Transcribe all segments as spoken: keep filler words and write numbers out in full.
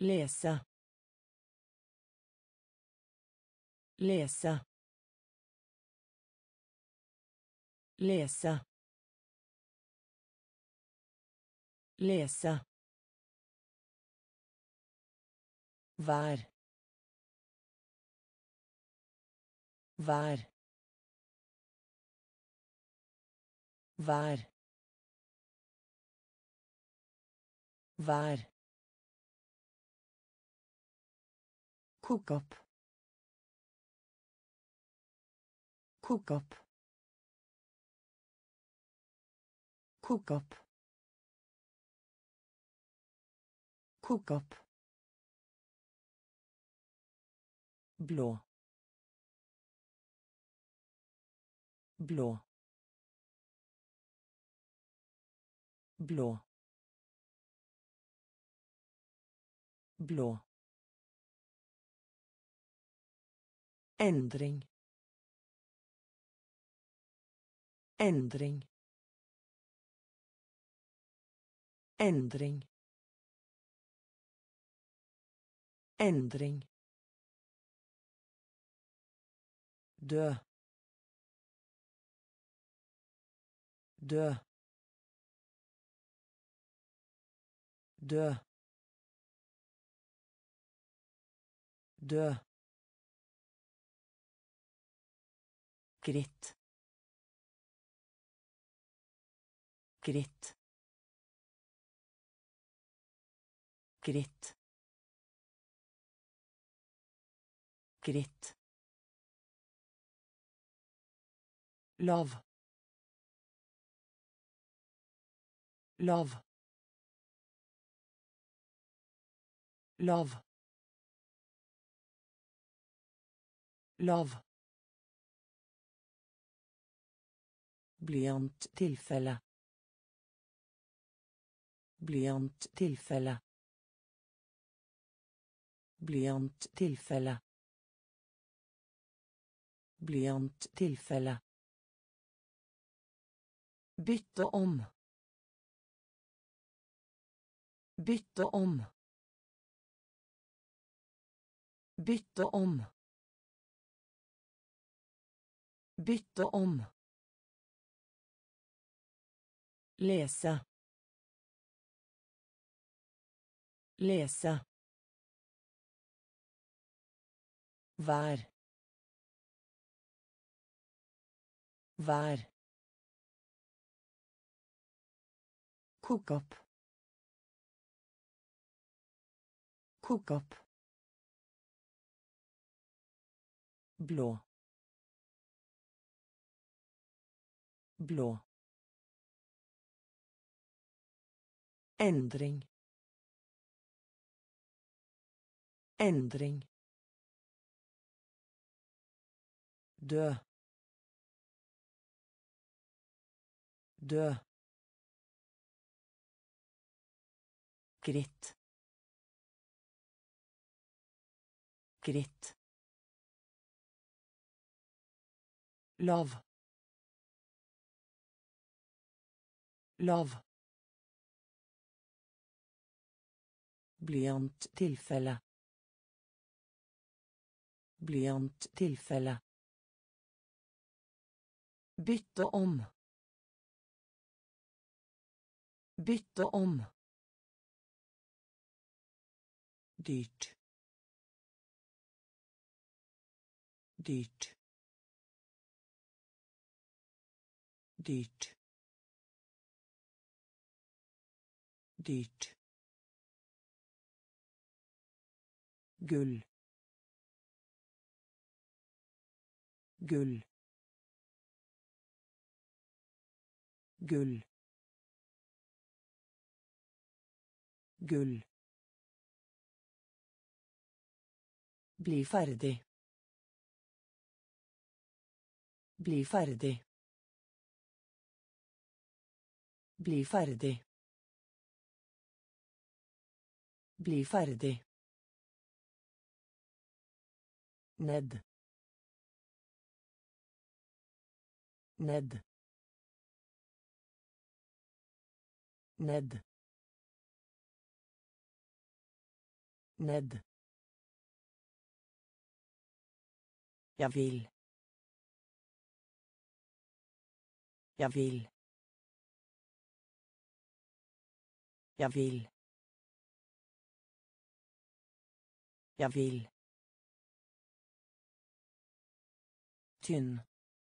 Läsa. Läsa. Läsa. Läsa. Vær. Vær. Vær. Vær. Kok opp. Kok opp. Kok opp. Kok opp. Blå. Blå. Blå. Blå. Ändring. Ändring. Ändring. Ändring. Dö. Dö. Dö. Dö. Gritt. Gritt. Gritt. Gritt. Lav. Lav. Lav. Lav. Blyant tilfelle. Blyant tilfelle. Blyant tilfelle. Blyant tilfelle. Bytte om. Bytte om. Bytte om. Bytte om. Läsa. Läsa. Vær. Vær. Kok opp. Kok opp. Blå. Blå. Ändring. Ändring. Dö. Dö. Gritt. Gritt. Lav. Lav. Blyant tilfelle. Blyant tilfelle. Bytte om. Bytte om. Dyrt. Dyrt. Dyrt. Dyrt. Gull. Gull. Gull. Gull. Bli ferdig. Bli ferdig. Bli ferdig. Bli ferdig. Ned. Ned. Ned. Ned. Jag vill. Jag vill. Jag vill. Jag vill. Tynn.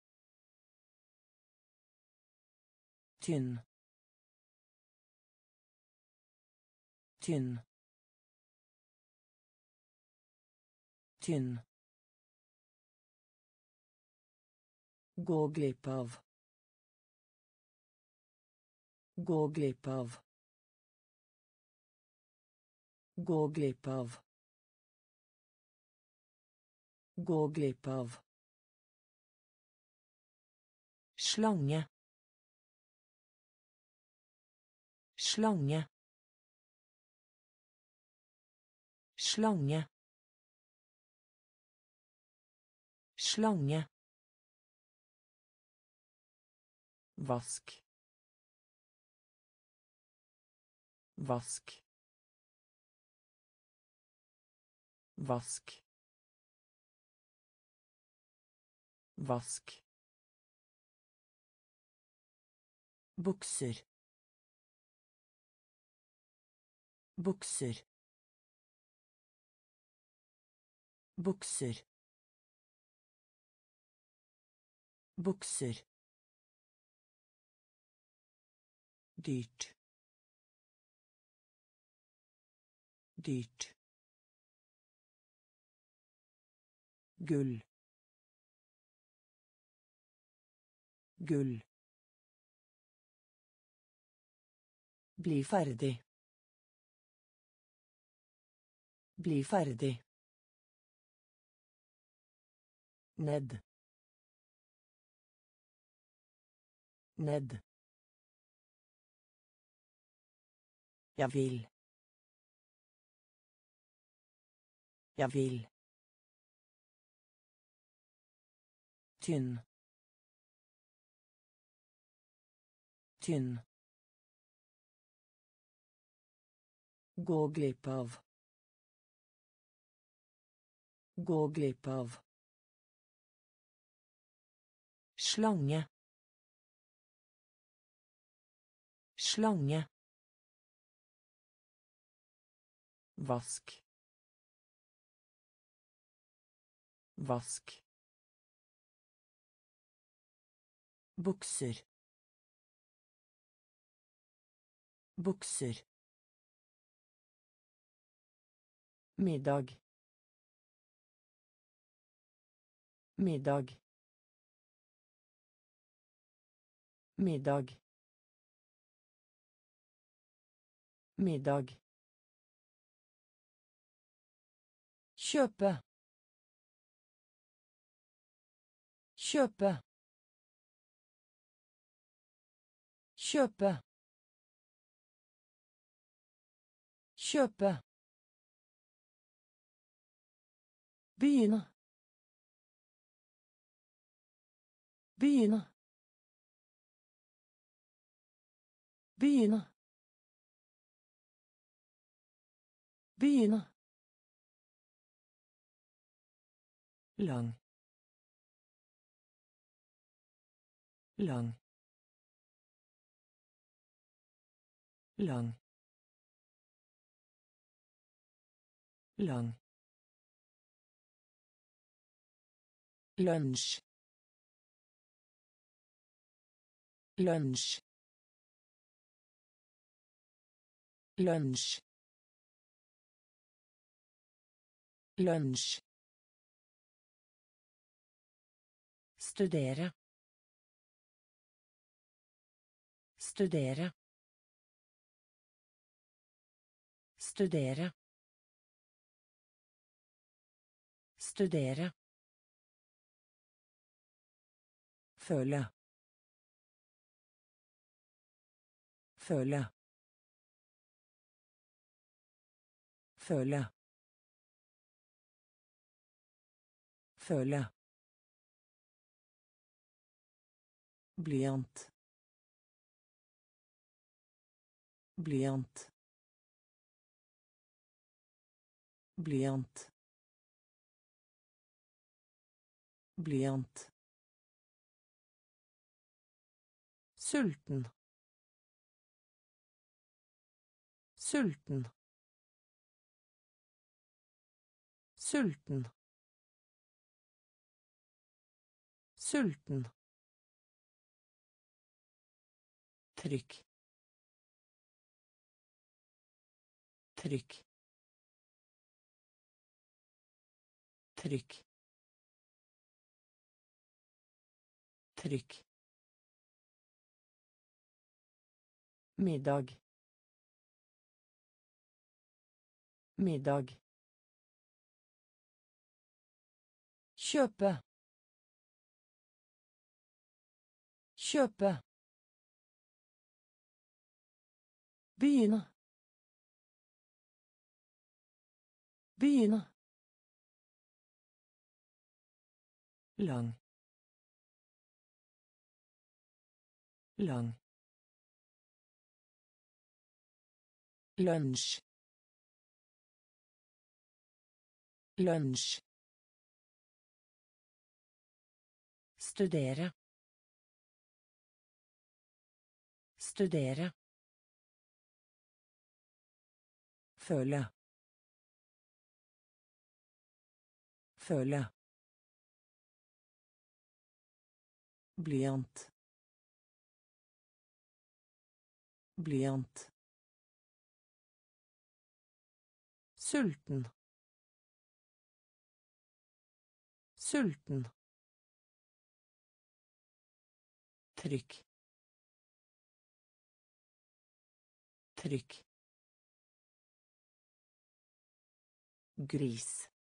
Tynn. Tynn. Tynn. Gå glipp av. Gå glipp av. Gå glipp av. Gå glipp av. Slange. Slange. Slange. Slange. Vask. Vask. Vask. Vask. Bukser. Bukser. Bukser. Bukser. Dyrt. Dyrt. Gull. Gull. Bli ferdig. Bli ferdig. Ned. Ned. Jag vill. Jag vill. Tynn. Tynn. Gå glipp av. Gå glipp av. Slange. Slange. Vask. Vask. Bukser. Bukser. Middag. Middag. Middag. Middag. Kjøpe. Kjøpe. Kjøpe. Kjøpe. Begynne. Begynne. Begynne. Begynne. Lang. Lang. Lang. Lang. Lunsj. Lunsj. Lunsj. Lunsj. Studere. Studere. Studere. Studere. Føle. Føle. Føle. Føle. Blyant. Blyant. Blyant. Blyant. Sulten. Sulten. Sulten. Sulten. Trykk. Trykk. Trykk. Trykk. Middag. Middag. Kjøpe. Kjøpe. Begynne. Begynne. Lang. Lang. Lunsj. Lunsj. Studere. Studere. Føle. Føle. Blyant. Blyant. Sulten. Sulten. Trykk. Trykk. Gris.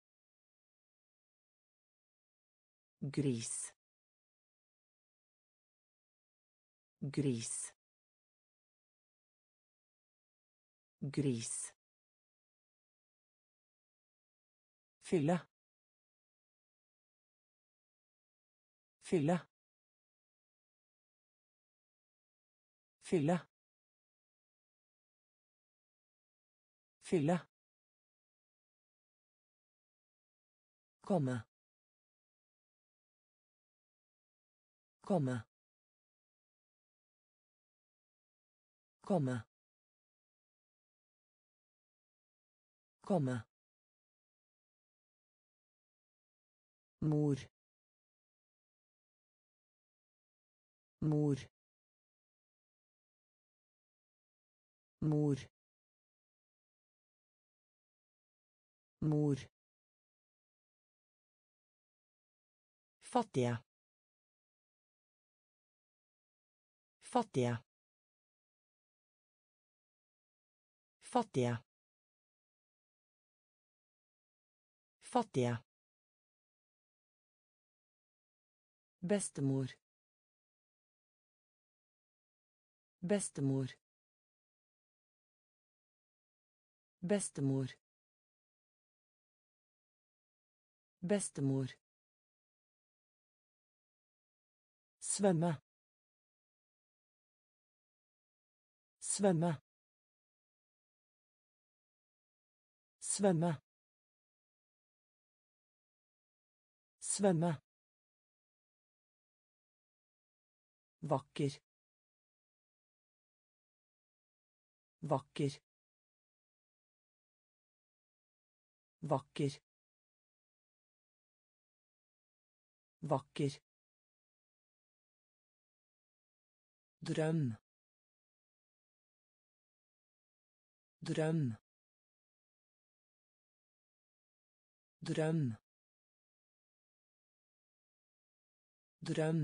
Gris. Gris. Gris. Fylle. Fylle. Fylle. Fylle. Komme. Komme. Komme. Komme. Mor. Mor. Mor. Mor. Fattige. Fattige. Fattige. Fattige. Bestemor. Bestemor. Bestemor. Bestemor. Svømme. Svømme. Svømme. Svømme. Vakker. Vakker. Vakker. Vakker. Drøm. Drøm. Drøm. Drøm.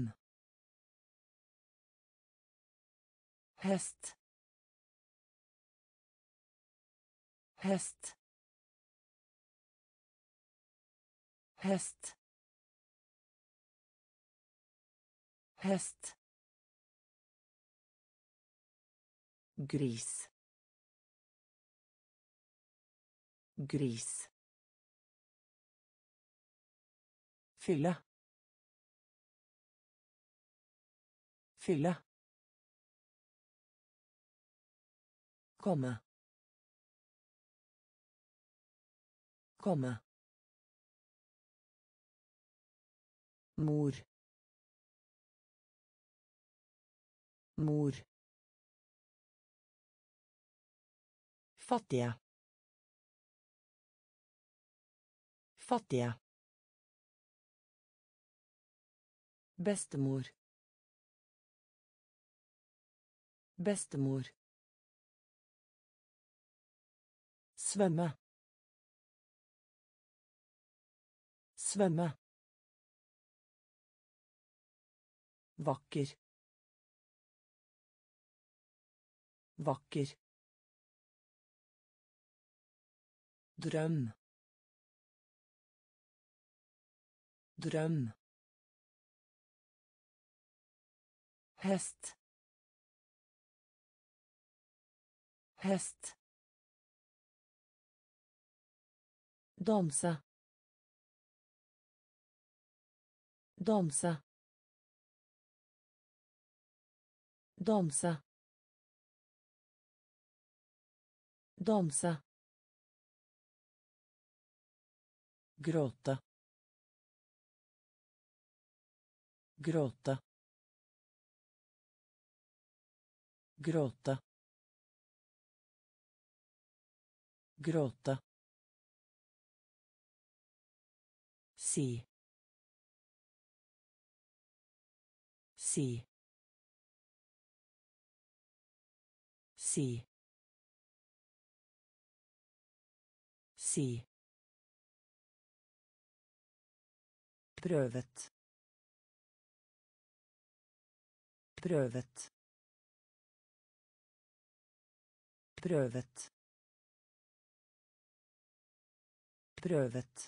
Hest. Hest. Hest. Hest. Gris. Gris. Fylle. Fylle. Komme. Komme. Mor. Mor. Fattige. Fattige. Bestemor. Bestemor. Svømme. Svømme. Vakker. Vakker. Drøm. Drøm. Hest. Hest. Danse. Danse. Danse. Danse. Gråte. Gråte. Gråte. Gråte. Si. Si. Si. Si. Prøvet. Prøvet. Prøvet. Prøvet.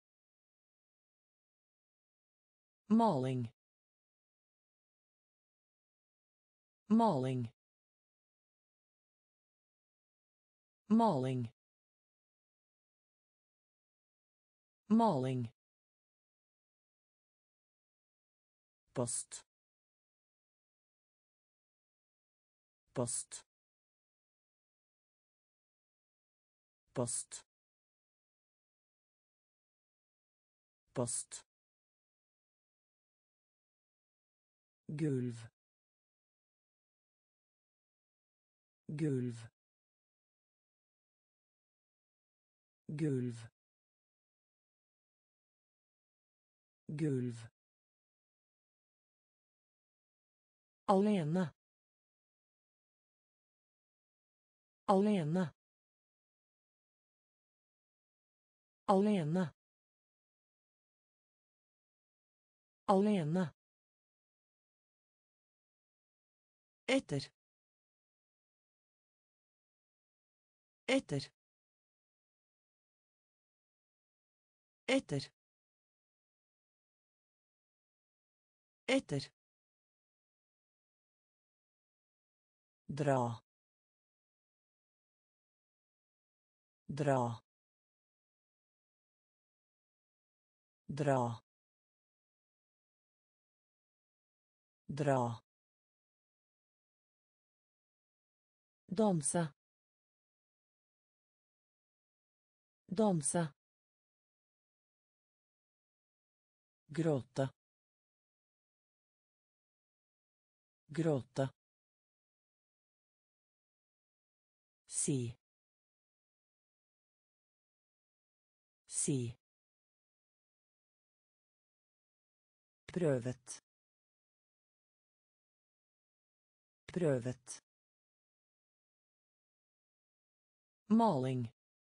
Maling. Maling. Maling. Maling. Post. Post. Post. Post. Gulv. Gulv. Gulv. Gulv. Alene. Alene. Alene. Alene. Etter. Etter. Etter. Etter. Dra. Dra. Dra. Dra. Danse. Danse. Gråte. Gråte. Si. Si. Prøvet. Prøvet. Maling.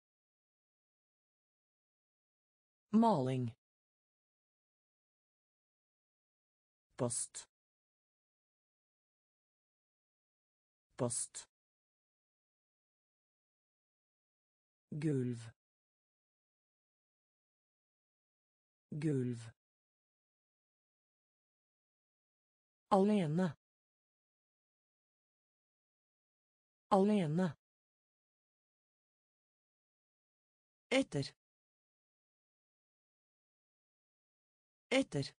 Maling. Post. Post. Gulv. Gulv. Alene. Alene. Etter. Etter.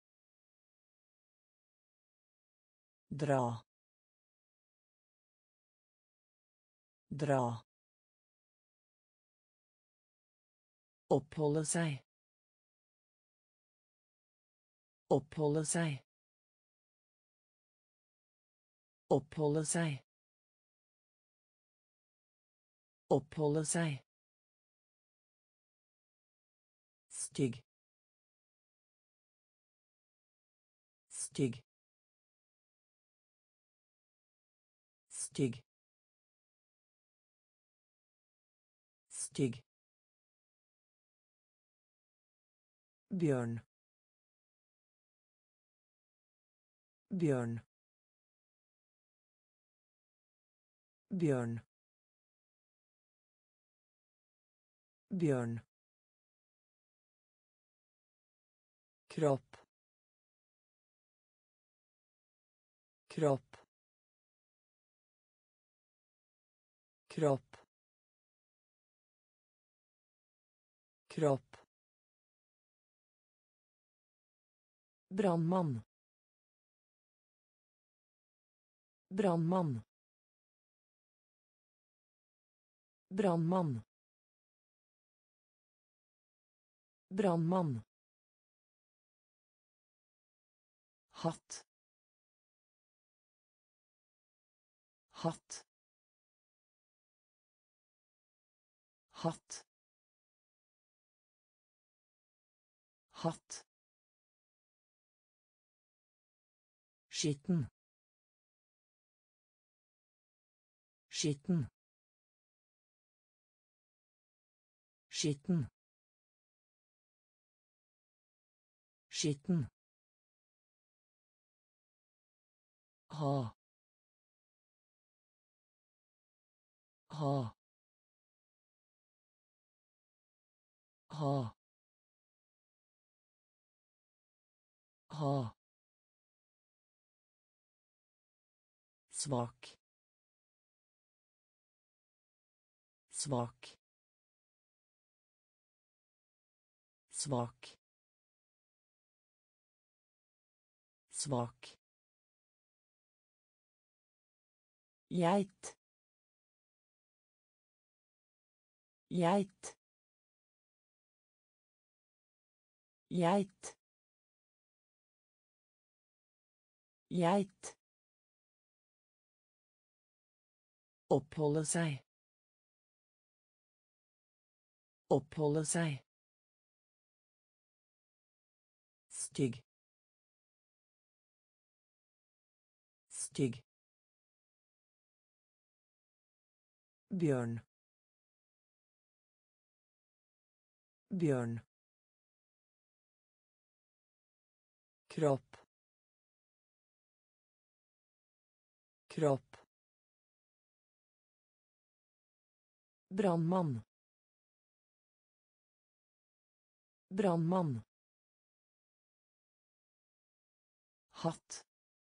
Dra. Dra. Oppholde seg. Oppholde seg. Oppholde seg. Oppholde seg. Stygg. Stygg. Stygg. Stygg. Bjørn. Bjørn. Bjørn. Bjørn. Kropp. Kropp. Kropp. Kropp. Brannmann. Brannmann. Brannmann. Brannmann. Hatt. Hatt. Hatt. Hatt. Skitten. Skitten. Skitten. Skitten. Ha. Ha. Ha. Ha. Svak. Svak. Svak. Svak. Geit. Geit. Geit. Geit. Oppholde seg. Oppholde seg. Stygg. Stygg. Bjørn. Bjørn. Kropp. Kropp. Brannmann. Brannmann. Hatt.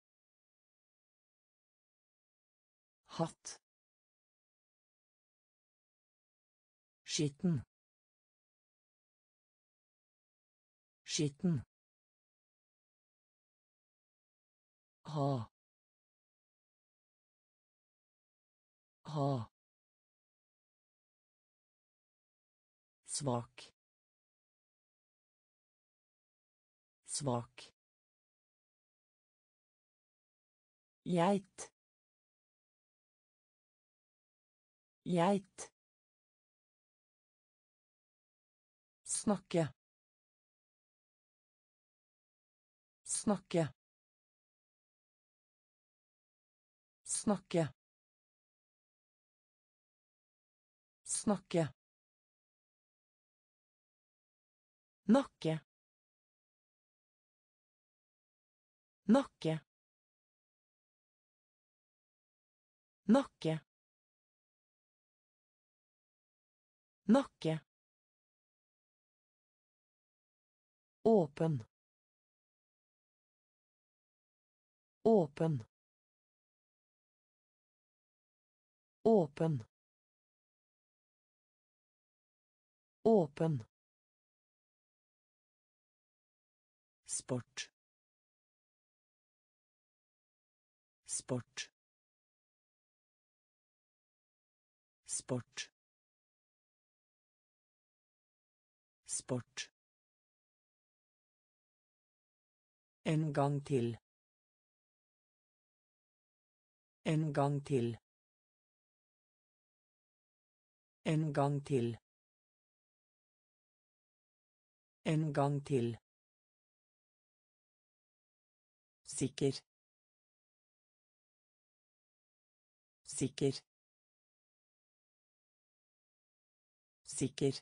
Hatt. Skitten. Skitten. Ha. Ha. Svak. Svak. Geit. Geit. Snakke. Snakke. Snakke. Snakke. Nakke. Nakke. Nakke. Nakke. Åpen. Åpen. Åpen. Åpen. Sport. Sport. Sport. Sport. En gang til. En gang til. En gang til. En gang til. Sikker. Sikker. Sikker.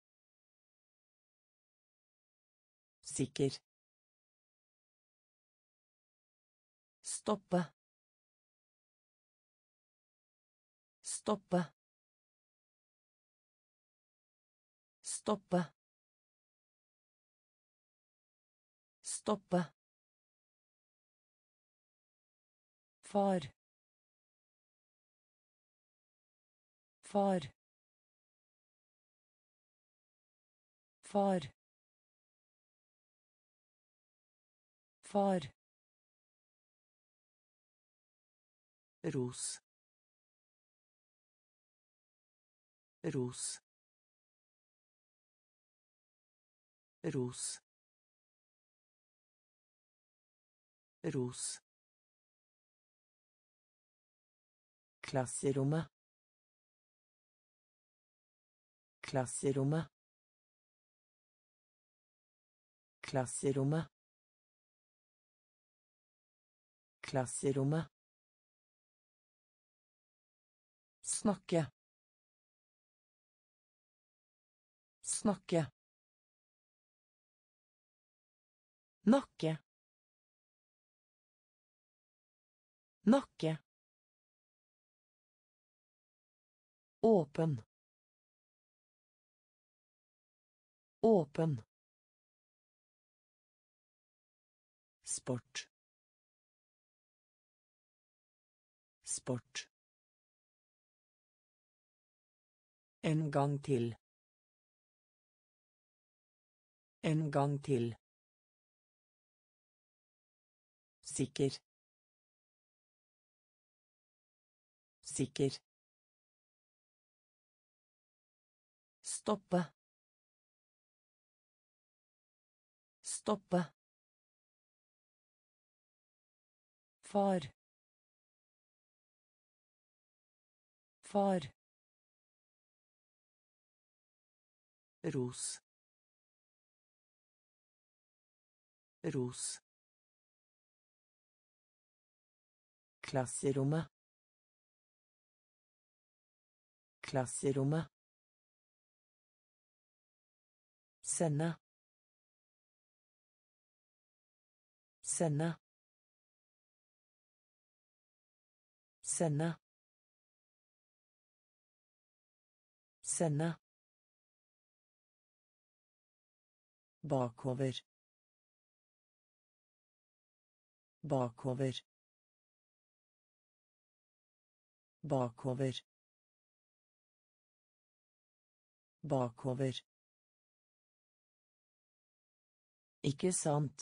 Sikker. Stoppe. Stoppe. Stoppe. Stoppe. Far. Far. Far. Far. Ros. Ros. Ros. Ros. Klasserommet. Klasserommet. Klasserommet. Klasserommet. Snakke. Snakke. Nakke. Nakke. Åpen. Åpen. Sport. Sport. En gang til. En gang til. Sikker. Sikker. Stoppe. Stoppe. Far. Far. Ros. Ros. Klasserommet. Klasserommet. Sende. Sende. Sende. Sende. Bakover. Bakover. Bakover. Bakover. Ikke sant.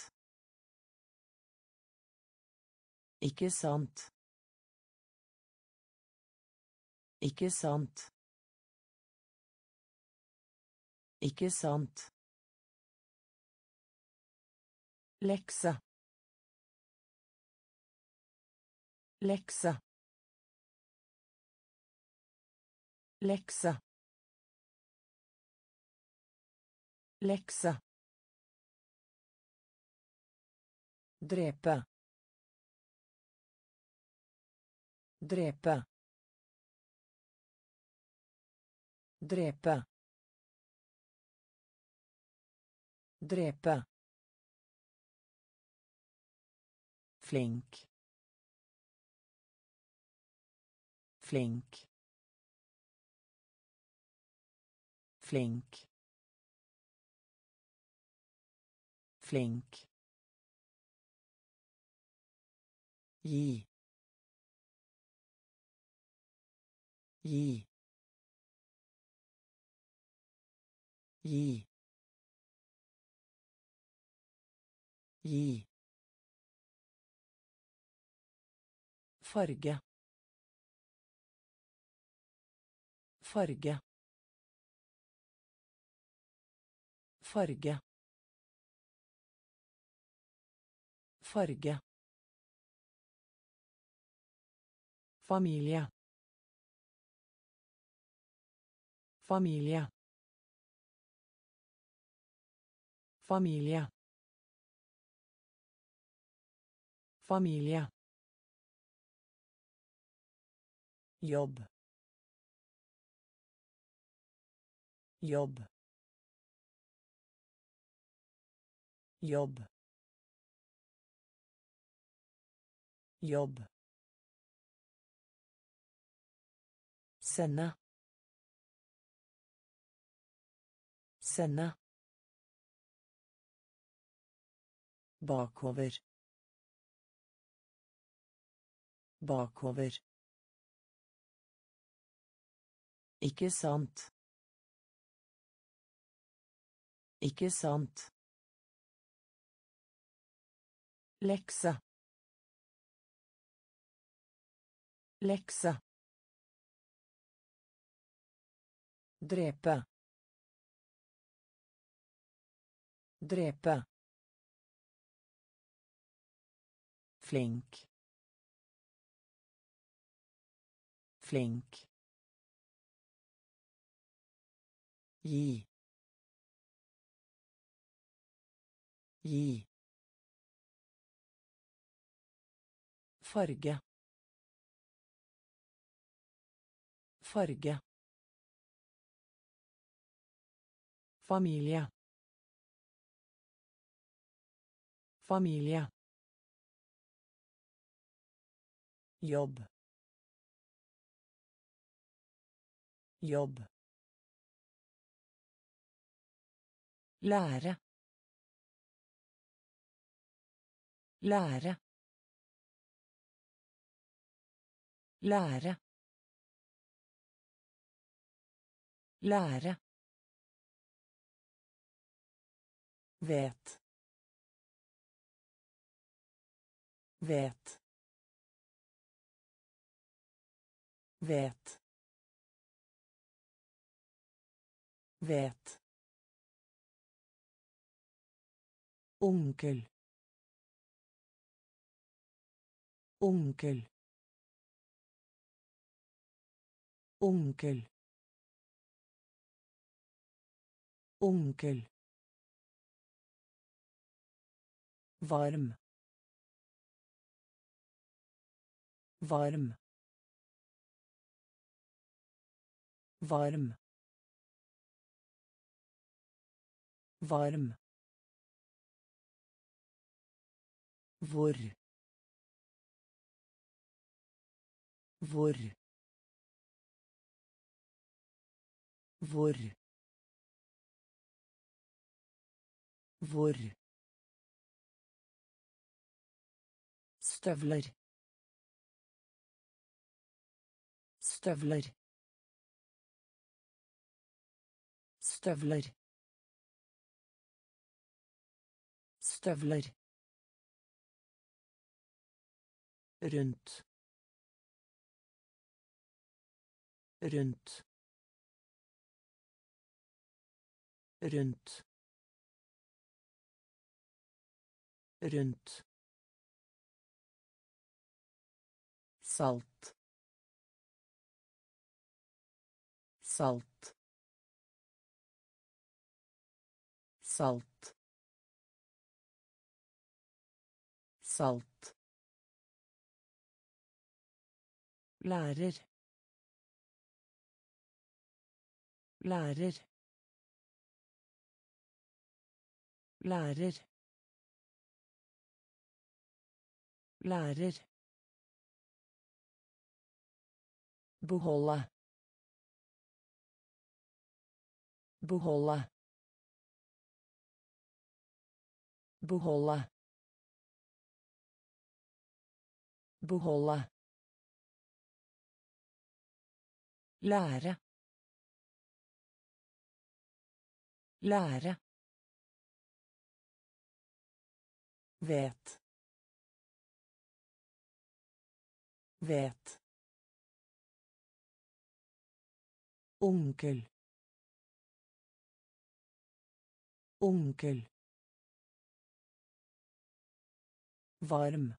Ikke sant. Ikke sant. Ikke sant. Lekse. Lekse. Lekse. Lekse. Drepe. Drepe. Drepe. Drepe. Flink. Flink. Flink. Flink. Gi. Gi. Gi. Gi. Farge. Farge. farge farge familie familie familie familie jobb jobb jobb jobb sende sende bakover bakover ikke sant ikke sant lekse lekse drepe drepe flink flink gi gi farge farge familie familie jobb jobb lære lære lære lære vet vet vet vet onkel onkel onkel onkel varm varm varm varm hvor hvor hvor hvor støvler støvler støvler støvler rundt rundt rundt rundt salt salt salt salt lærer lærer lærer lærer beholde beholde beholde beholde lære lære vet vet onkel Onkel. Varm.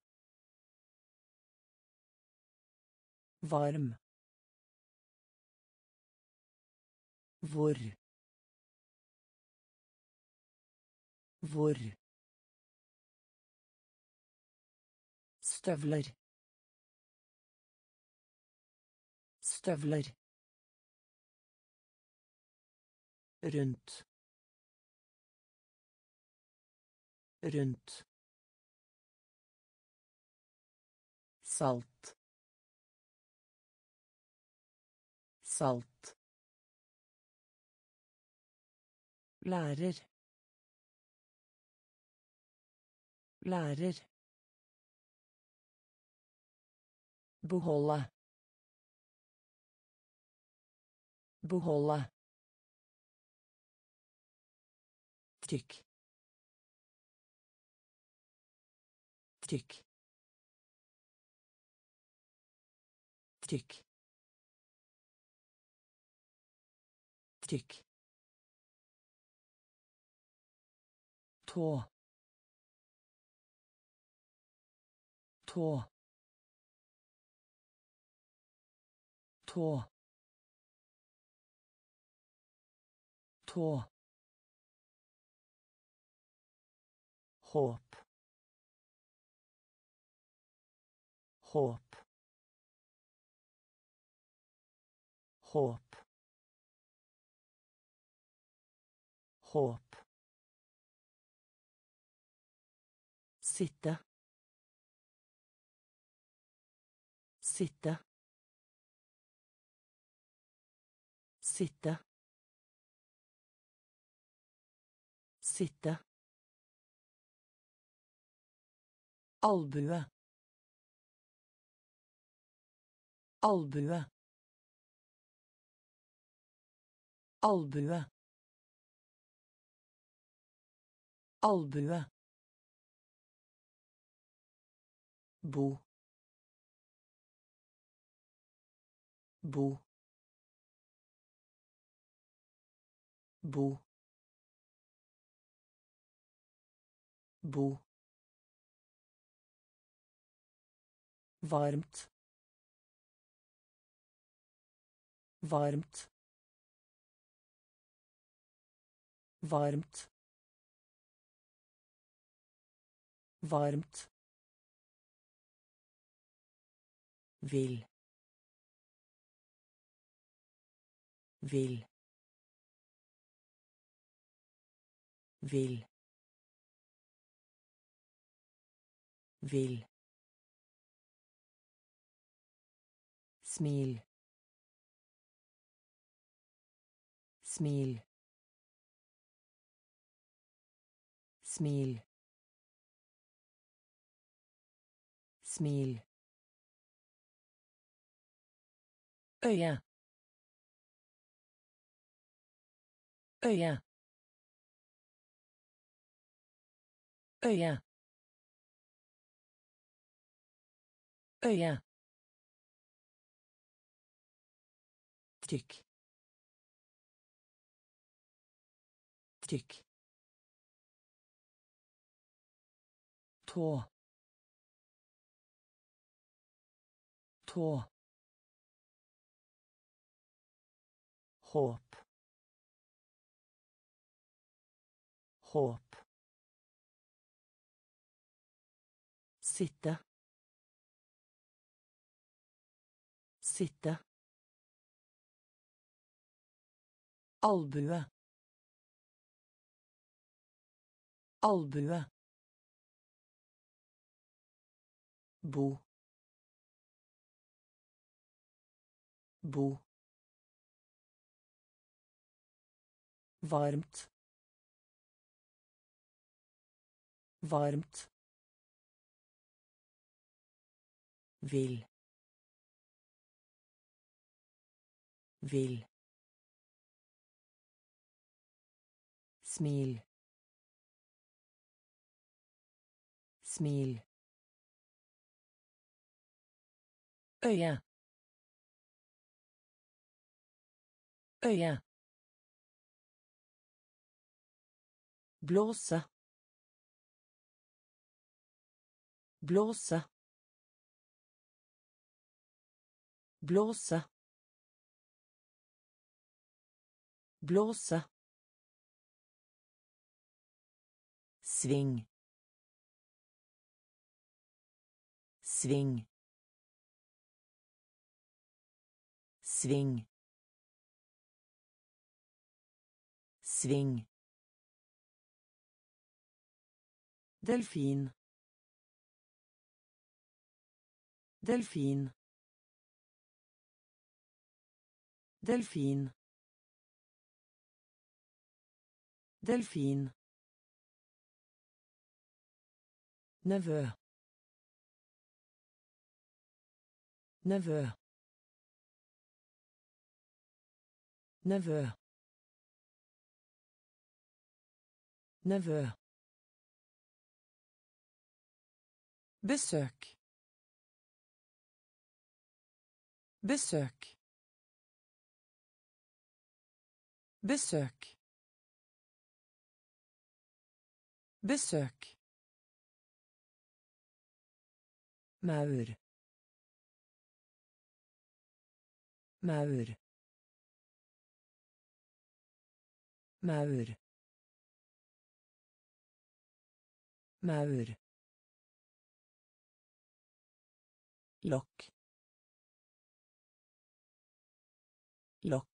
Varm. Hvor. Hvor. Støvler. Støvler. Rundt. Rundt. Salt. Salt. Lærer. Lærer. Beholde. Beholde. Tykk. Tykk. Tykk. Tykk. Tå. Tå. Tå. Tå. Håp. Håp. Håp. Håp. Sitte. Sitte. Sitte. Sitte. Albue. Albue. Albue. Albue. Bo. Bo. Bo. Bo. Varmt. Varmt. Varmt. Varmt. Vil. Vil. Vil. Vil. Smil. Smil. Smil. Smil. Øye. Øye. Øye. Øye. Tykk. Tykk. Tå. Tå. Håp. Håp. Sitte. Sitte. Albue. Albue. Bo. Bo. Varmt. Varmt. Vil. Vil. Smil. Smil. Øye. Øye. blåsa, blåsa, blåsa, blåsa, sving, sving, sving, sving, delfin, delfin, delfin, delfin, nevø, nevø, nevø, nevø, besök, besök, besök, besök, maur, maur, maur, maur, lock, lock,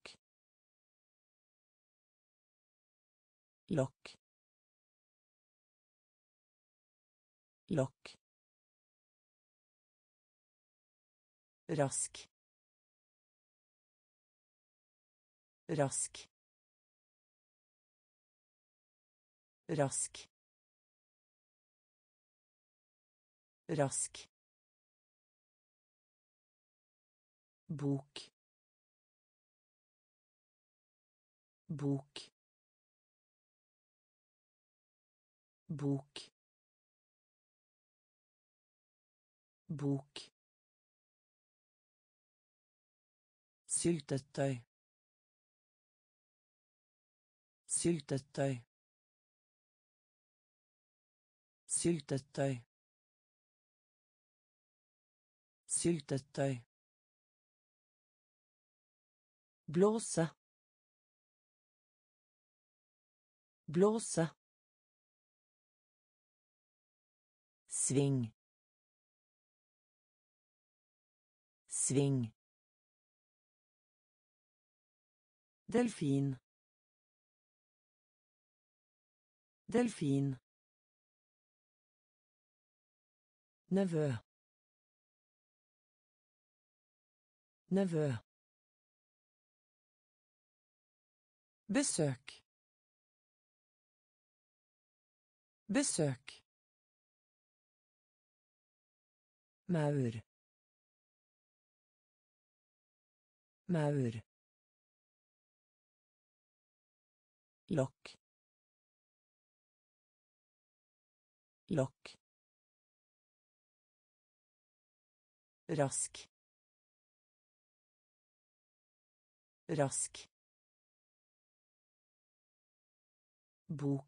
lock, lock, rask, rask, rask, rask, bok, bok, bok, bok, syltetøy, syltetøy, syltetøy, syltetøy, blåse, blåse, sving, sving, delfin, delfin, nevø, nevø, besök, besök, maur, maur, lock, lock, rask, rask, bok,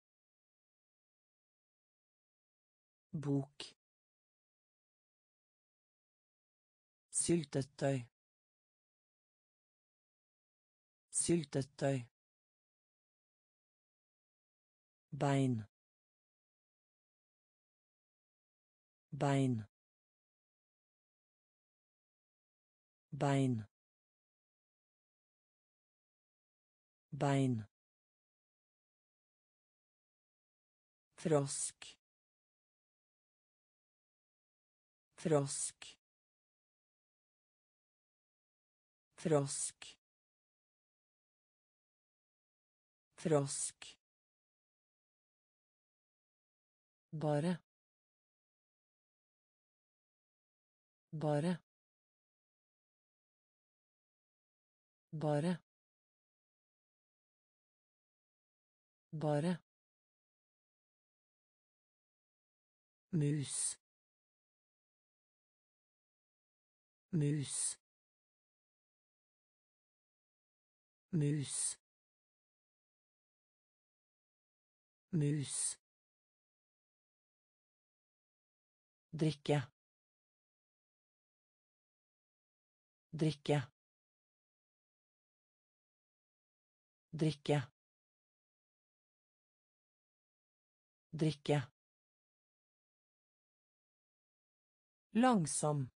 bok, syltetøy, syltetøy, bein, bein, bein, bein, frosk, frosk, frosk, frosk, bare, bare, bare, bare, mus, mus, mus, mus, drikke, drikke, drikke, drikke, langsom,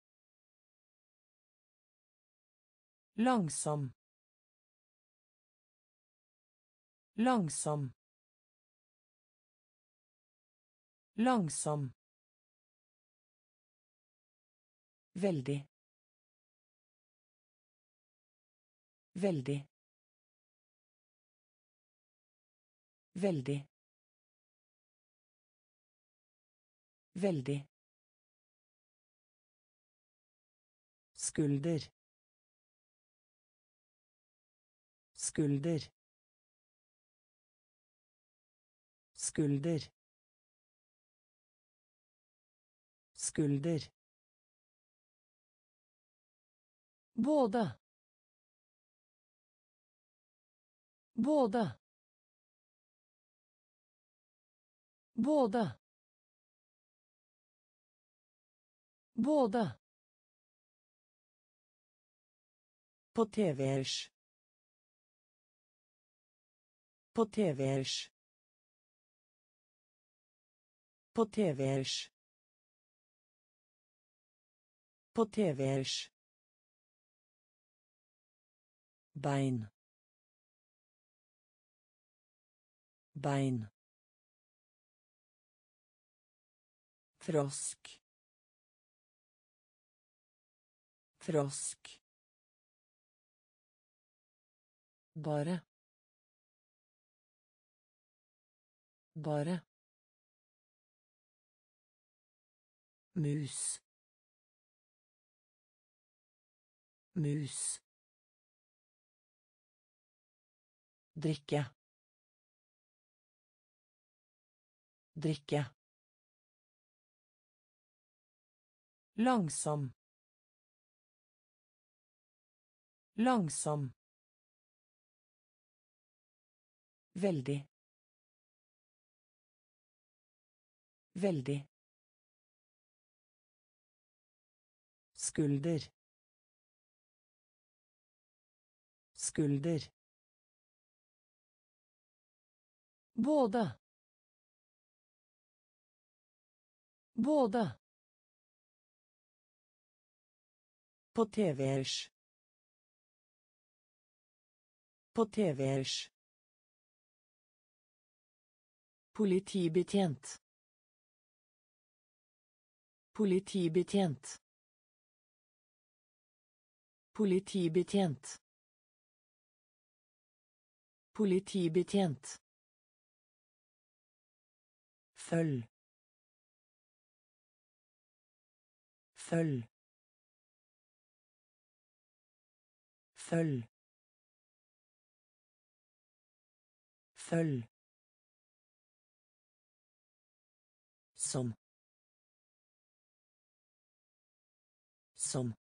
langsom, langsom, langsom, veldig, veldig, veldig, veldig, skulder, skulder, skulder, skulder, både, både, både, både, på tvers, på tvers, på tvers, på tvers, bein, bein, frosk, frosk, bare, bare, mus, mus, drikke, drikke, langsom, langsom, veldig, veldig, skulder, skulder, både, både, på tvers, på tvers, politibetjent, politibetjent, politibetjent, politibetjent, følg, følg, følg, følg, som, som,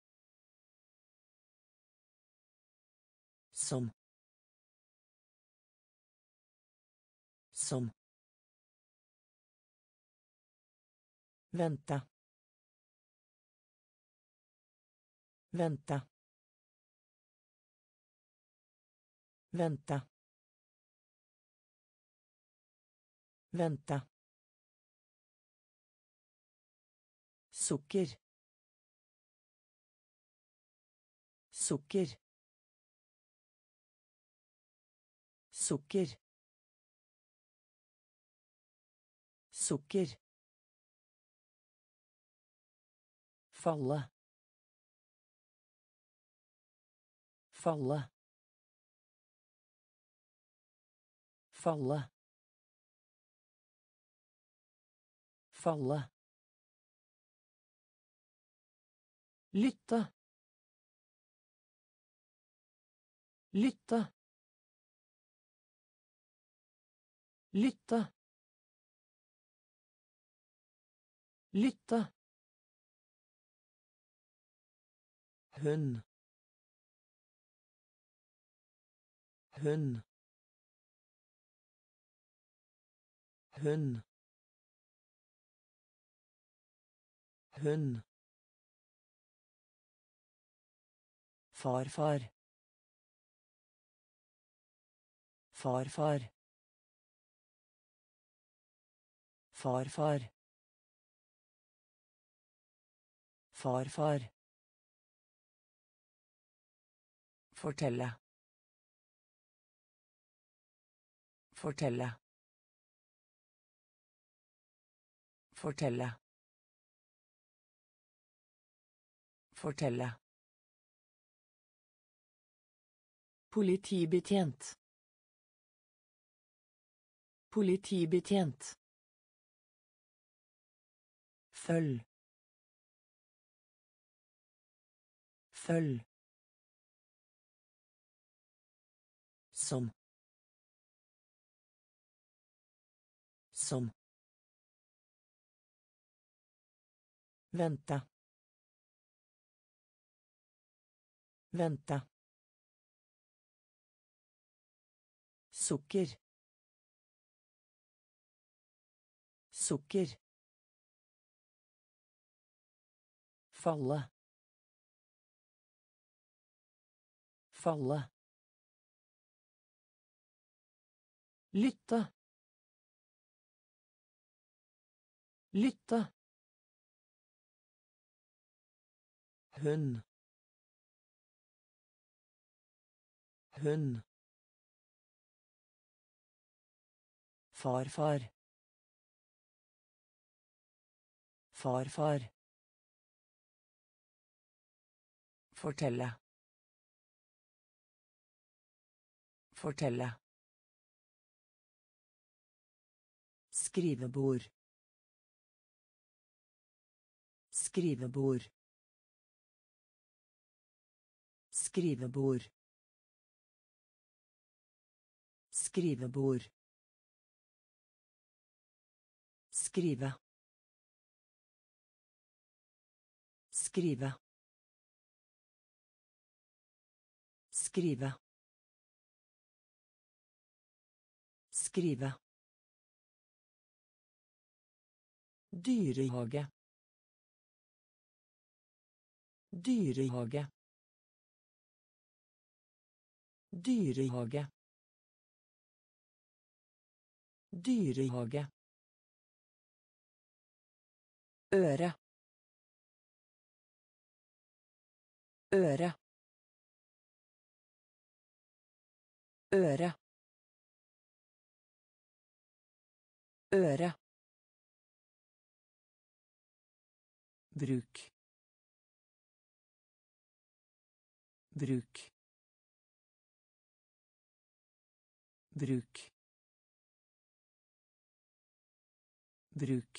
som, som, vente, vente, vente, vente, sukker, sukker, sukker, sukker, falle, falle, falle, falle, lytte, lytte, lytte, lytte, hund, hund, Hund. Hund. Farfar. Farfar. Farfar. Farfar. Fortelle. Fortelle. Fortelle. Fortelle. Politibetjent. Politibetjent. Følg. Følg. Som. Som. Vente. Vente. Sukker. Sukker. Falle. Falle. Lytte. Lytte. Hund. Hund. Farfar. Farfar. Fortelle. Fortelle. Skrivebord. Skrivebord. Skrivebord. Skrivebord. Skrive. Skrive. Skrive. Skrive. Dyrehage. Dyrehage. Dyrehage. Dyrehage. Øre. Øre. Øre. Øre. Bruk. Bruk. Bruk. Bruk.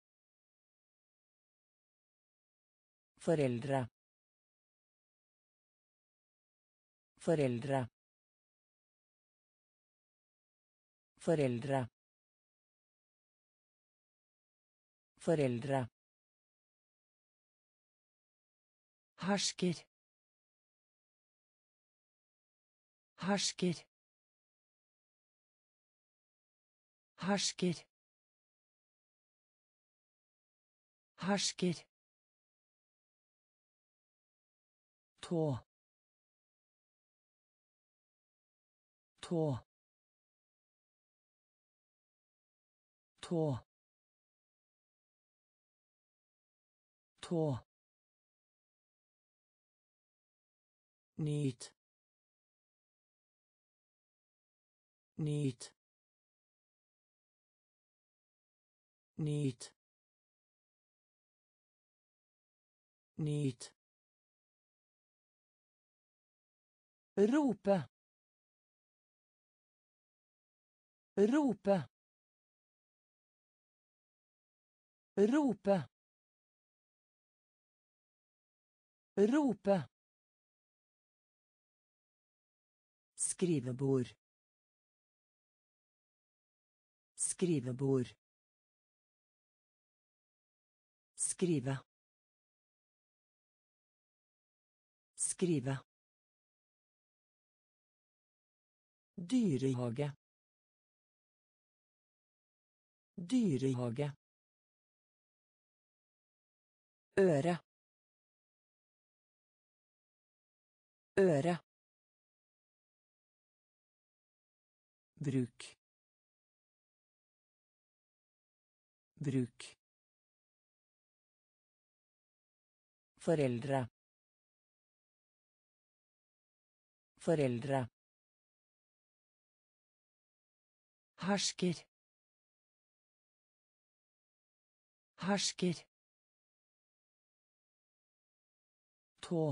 Foreldre. Foreldre. Foreldre. Foreldre. Hersker. Hersker. Hersker. Hersker. Tå. Tå. Tå. Tå. Nyt. Nyt. Nyt. Nyt. Rope. Rope. Rope. Rope. Skrivebord. Skrivebord. Skrive. Skrive. Dyrehage. Dyrehage. Øre. Øre. Bruk. Bruk. Foreldre. Foreldre. Hersker. Hersker. Tå.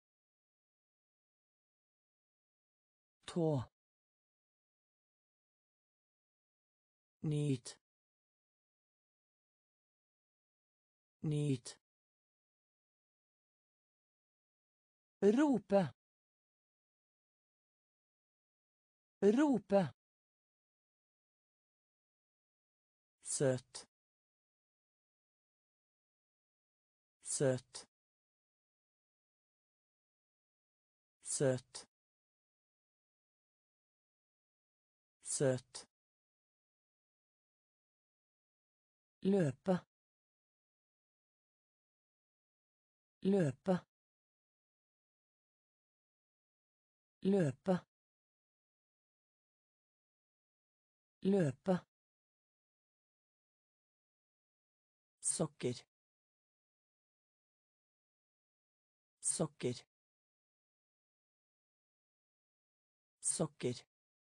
Tå. Nyt. Nyt. Rope. Rope. Søt. Søt. Søt. Søt. Løpe. Løpe. Løpe. Løpe. Sokker. Sokker. Sokker.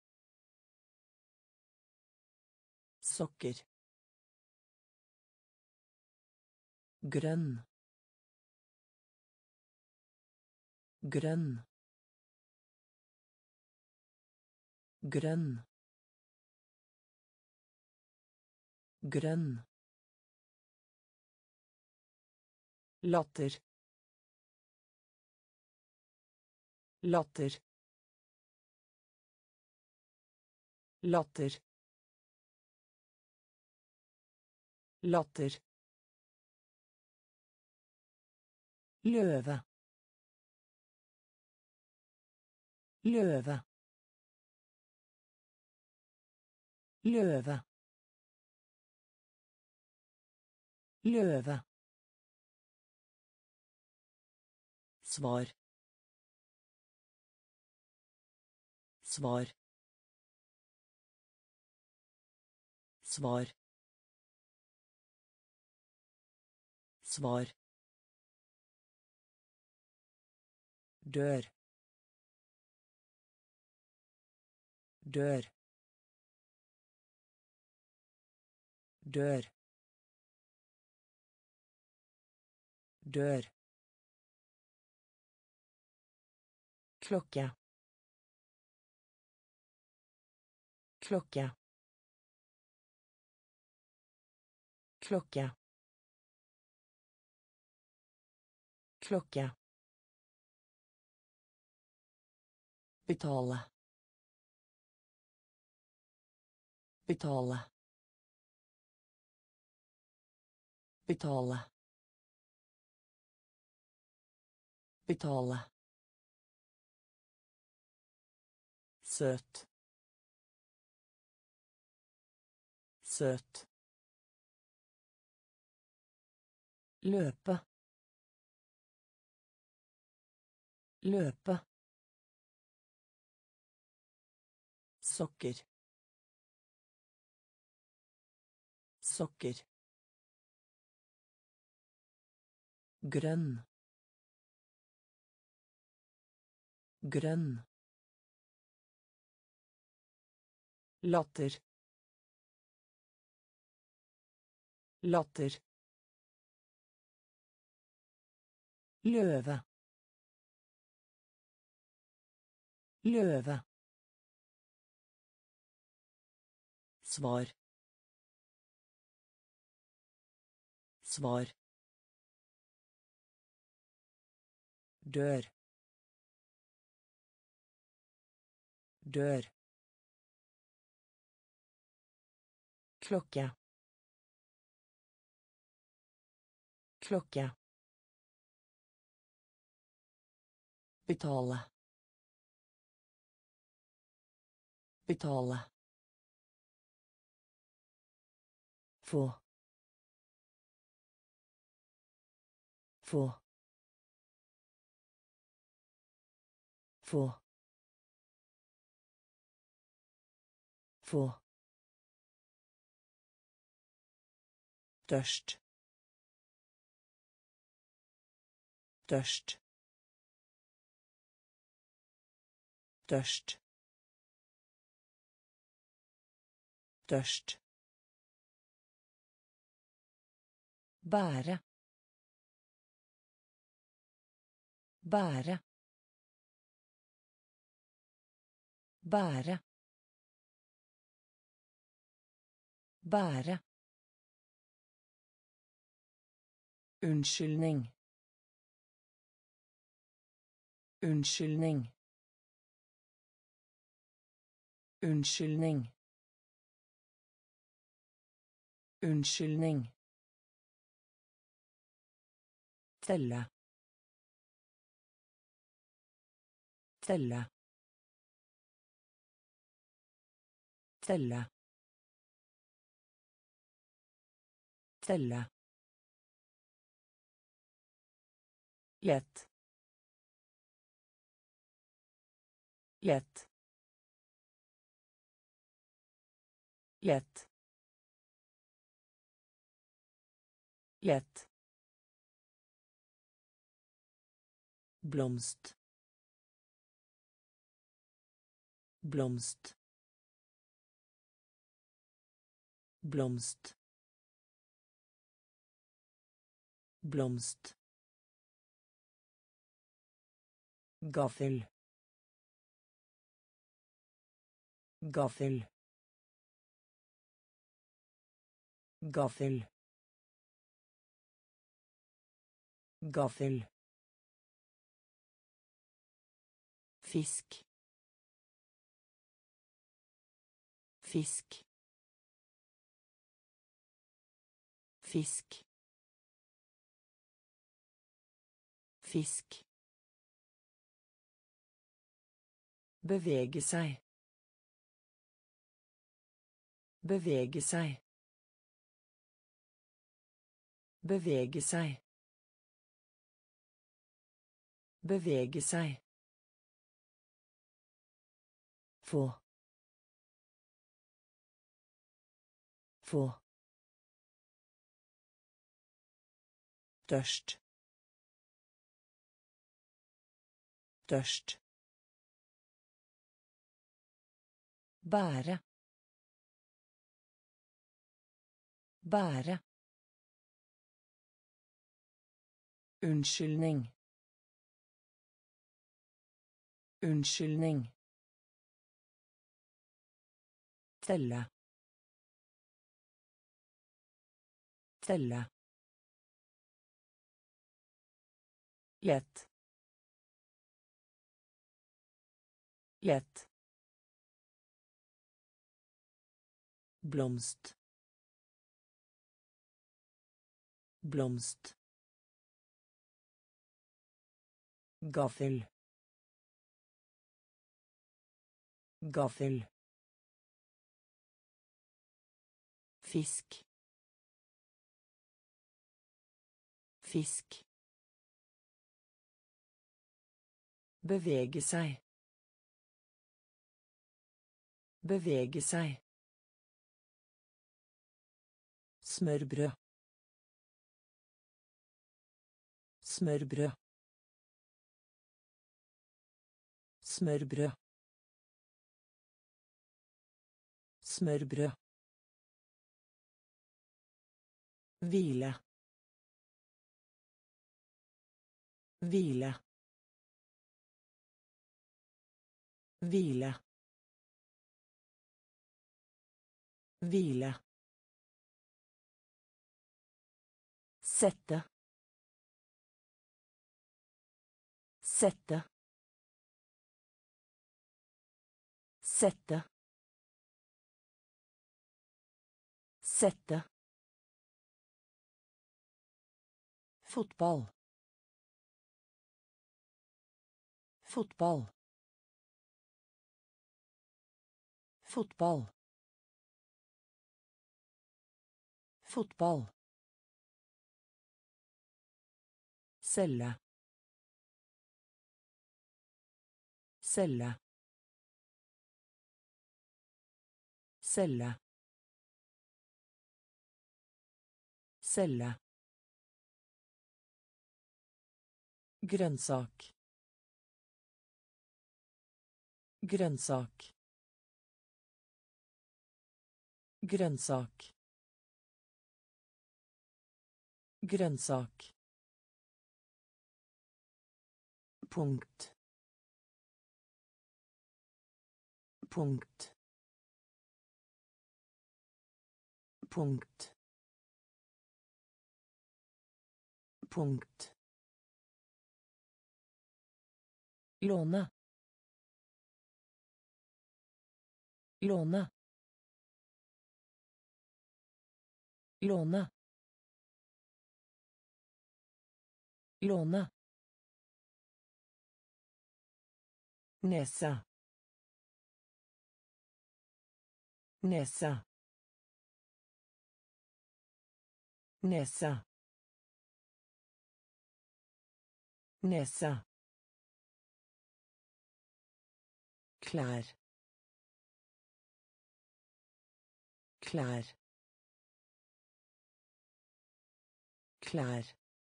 Sokker. Grønn. Grønn. Grønn. Grønn. Latter. Latter. Latter. Latter. Løve. Løve. Løve. Løve. Svar. Svar. Svar. Svar. Dør. Dør. Dør. Dør. Klokke. Klokke. Klokke. Klokke. Betale. Betale. Betale. Betale. Søt. Søt. Løpe. Løpe. Sokker. Sokker. Grønn. Grønn. Latter. Latter. Løve. Løve. Svar. Svar. Dør. Dør. Klokke. Klokke. Betale. Betale. Få. Få. Få. Få. Tørst. Tørst. Tørst. Tørst. Bære. Bære. Bære. Bære. Unnskyldning. Unnskyldning. Unnskyldning. Unnskyldning. Telle. Telle. Telle. Telle. Lett. Lett. Lett. Lett. Blomst. Blomst. Blomst. Blomst. Gaffel. Gaffel. Gaffel. Gaffel. Fisk. Fisk. Fisk. Fisk. Bevege seg. Bevege seg. Bevege seg. Bevege seg. Få. Få. Tørst. Tørst. Bære. Bære. Unnskyldning. Unnskyldning. Telle. Telle. Lett. Lett. Blomst. Blomst. Gaffel. Gaffel. Fisk. Fisk. Bevege seg. Bevege seg. Smørbrød. Smørbrød. Smørbrød. Smørbrød. Hvile. Hvile. Hvile. Hvile. Sette. Sette. Sette. Sette. Fotball. Fotball. Fotball. Fotball. Celle. Celle. Celle. Celle. Grønnsak. Grønnsak. Grønnsak. Grønnsak. Punkt. Punkt. Punkt. Punkt. Låne. Låne. Låne. Låne. Nese. Nese. Nese. Nese. Klær. Klær. Klær.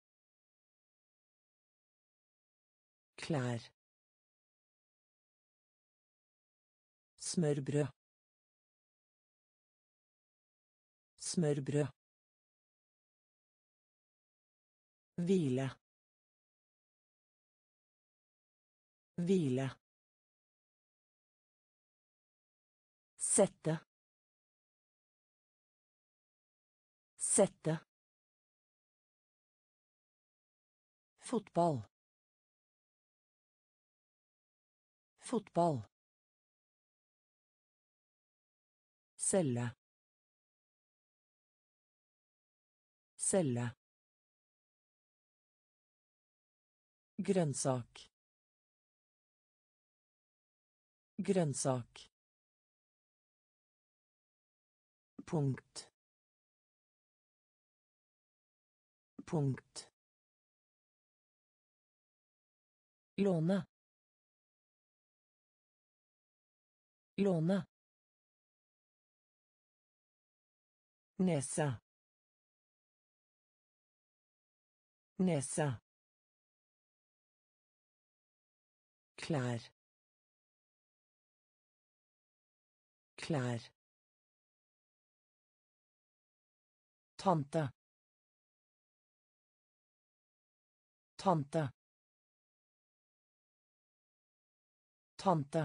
Klær. Smørbrød. Smørbrød. Hvile. Hvile. Sette. Sette. Fotball. Fotball. Celle. Celle. Grønnsak. Grønnsak. Punkt. Punkt. Låne. Låne. Nese. Nese. Klær. Klær. Tante. Tante. Tante.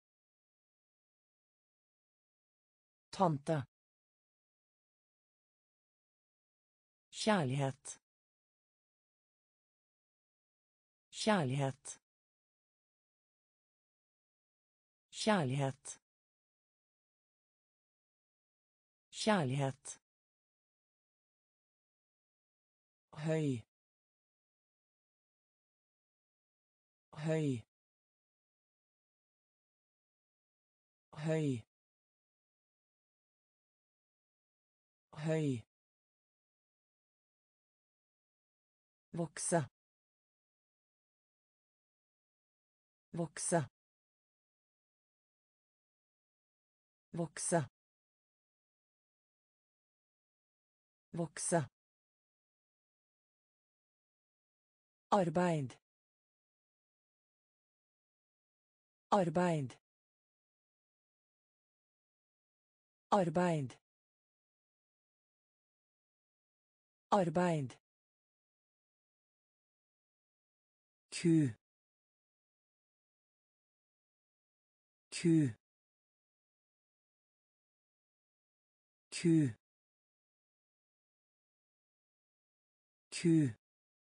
Tante. Kjærlighet. Kjærlighet. Kjærlighet. Kjærlighet. Høy. Høy. Høy. Høy. Vokse. Vokse. Vokse. Vokse. Arbeid. Arbeid. Arbeid. Arbeid. Ku. Ku. Ku. Ku.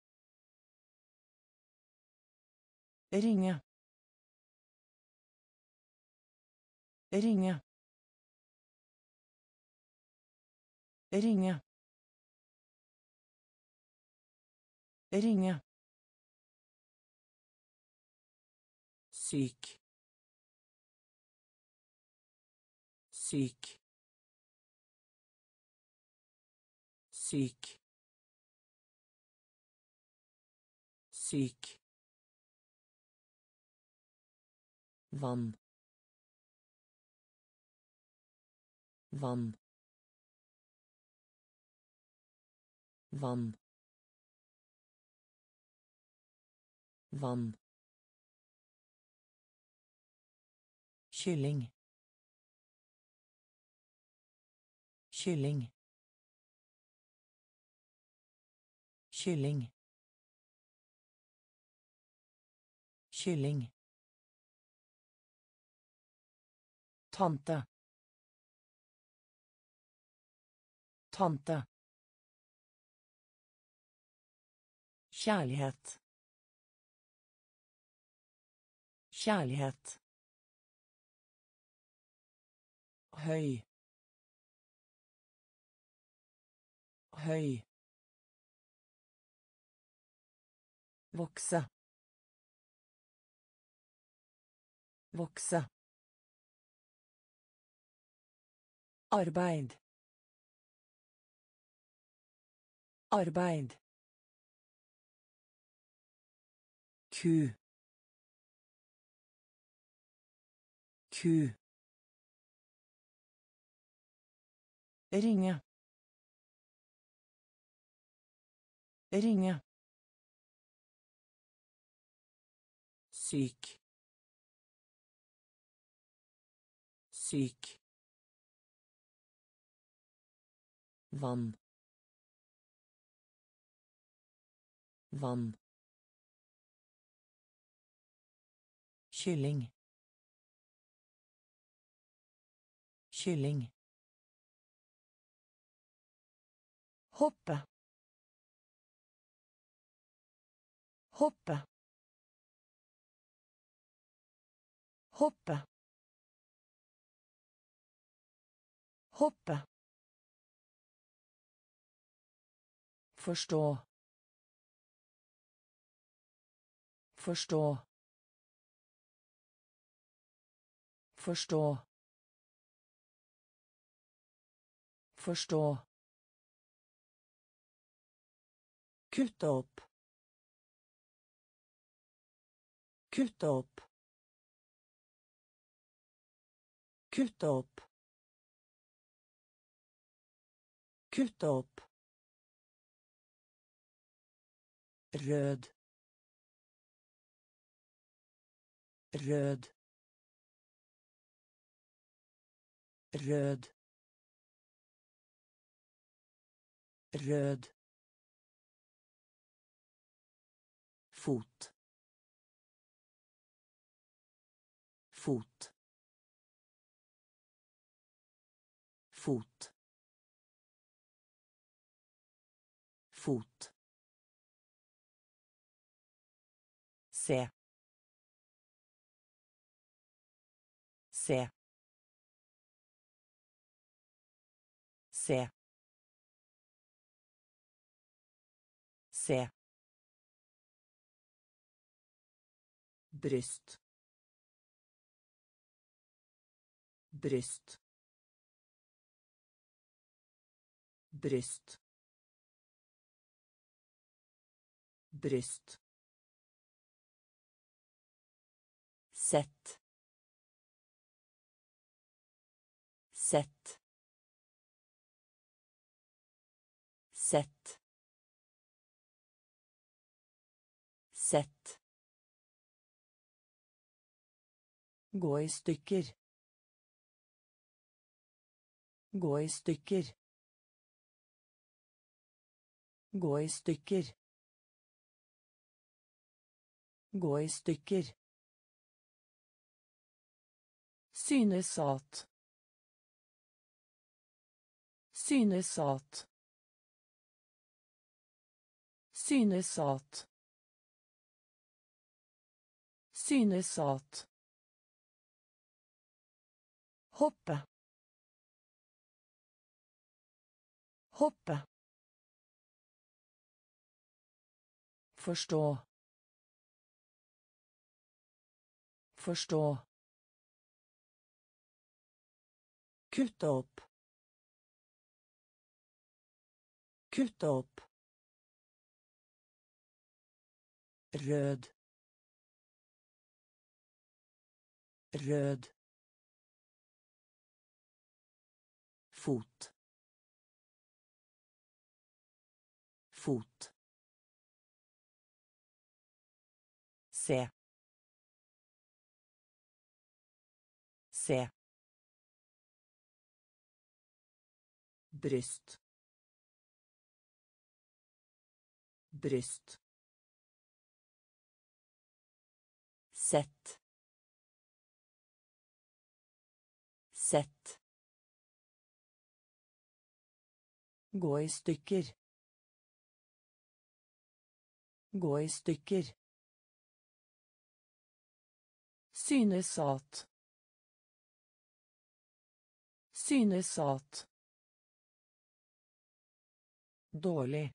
Ringe. Ringe. Ringe. Ringe. Syk. Syk. syk, syk, vann, vann, vann, vann, kylling, kylling, kylling, kylling, tante, tante, kjærlighet, kjærlighet, høy, høy, vokse, vokse, arbeid, arbeid, ku, ku, ringe, ringe, syk, syk, vann, vann, kylling, kylling, hoppe, hoppe, hoppe, hoppe, forstå, forstå, forstå, forstå, kutte opp, kutte opp, kutte opp, kutte opp, rød, rød, rød, rød, fot, fot, fot, fot, se, se, se, se, bryst, bryst, bryst, bryst, sett, sett, sett, sett, gå i stykker, gå i stykker, gå i stykker, gå i stykker, synes at, synes at, synes at, synes at, hoppe, hoppe, forstå, forstå, kutte opp, Kutte opp. Rød. Rød. Fot. Fot. Se. Se. Bryst. Bryst. Sett. Sett. Gå i stykker. Gå i stykker. Synesat. Synesat. Dårlig.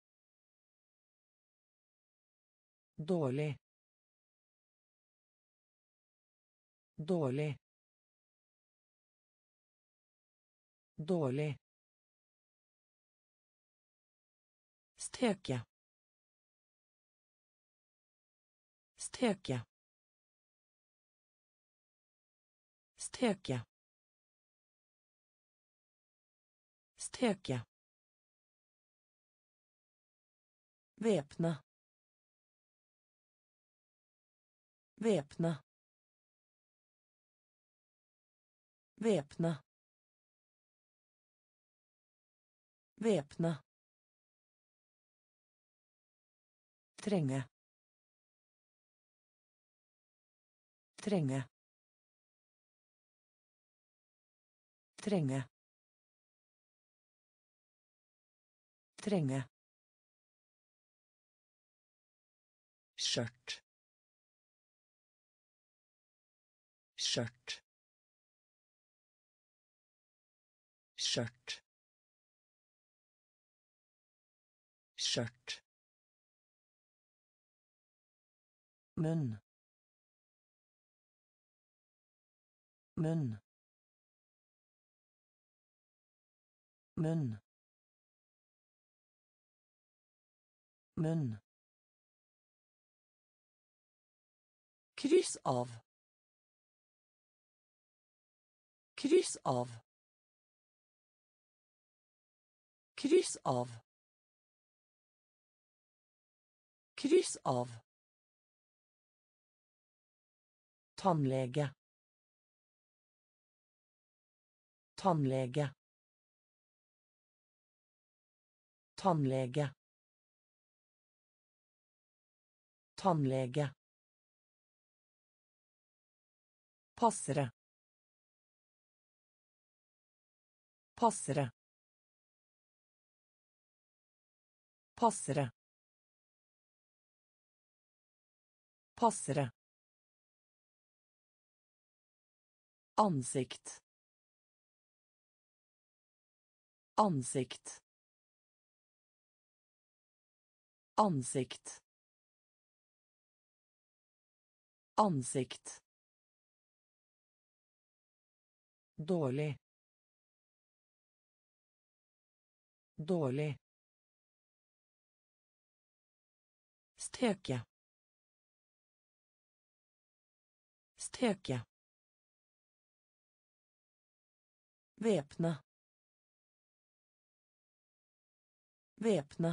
Dårlig. Dårlig. Dårlig. Steke. Steke. Steke. Steke. Væpne. Væpne. Væpne. Væpne. Trenge. Trenge. Trenge. Trenge. Skjørt. Skjørt. Skjørt. Skjørt. Munn. Munn. Munn. Munn. Kryss av. Kryss av. Kryss av. Kryss av. Tannlege. Tannlege. Tannlege. Tannlege. Passere. Passere. Passere. Passere. Ansikt. Ansikt. Ansikt. Ansikt. Dårlig. Dårlig. Steke. Steke. Væpne. Væpne.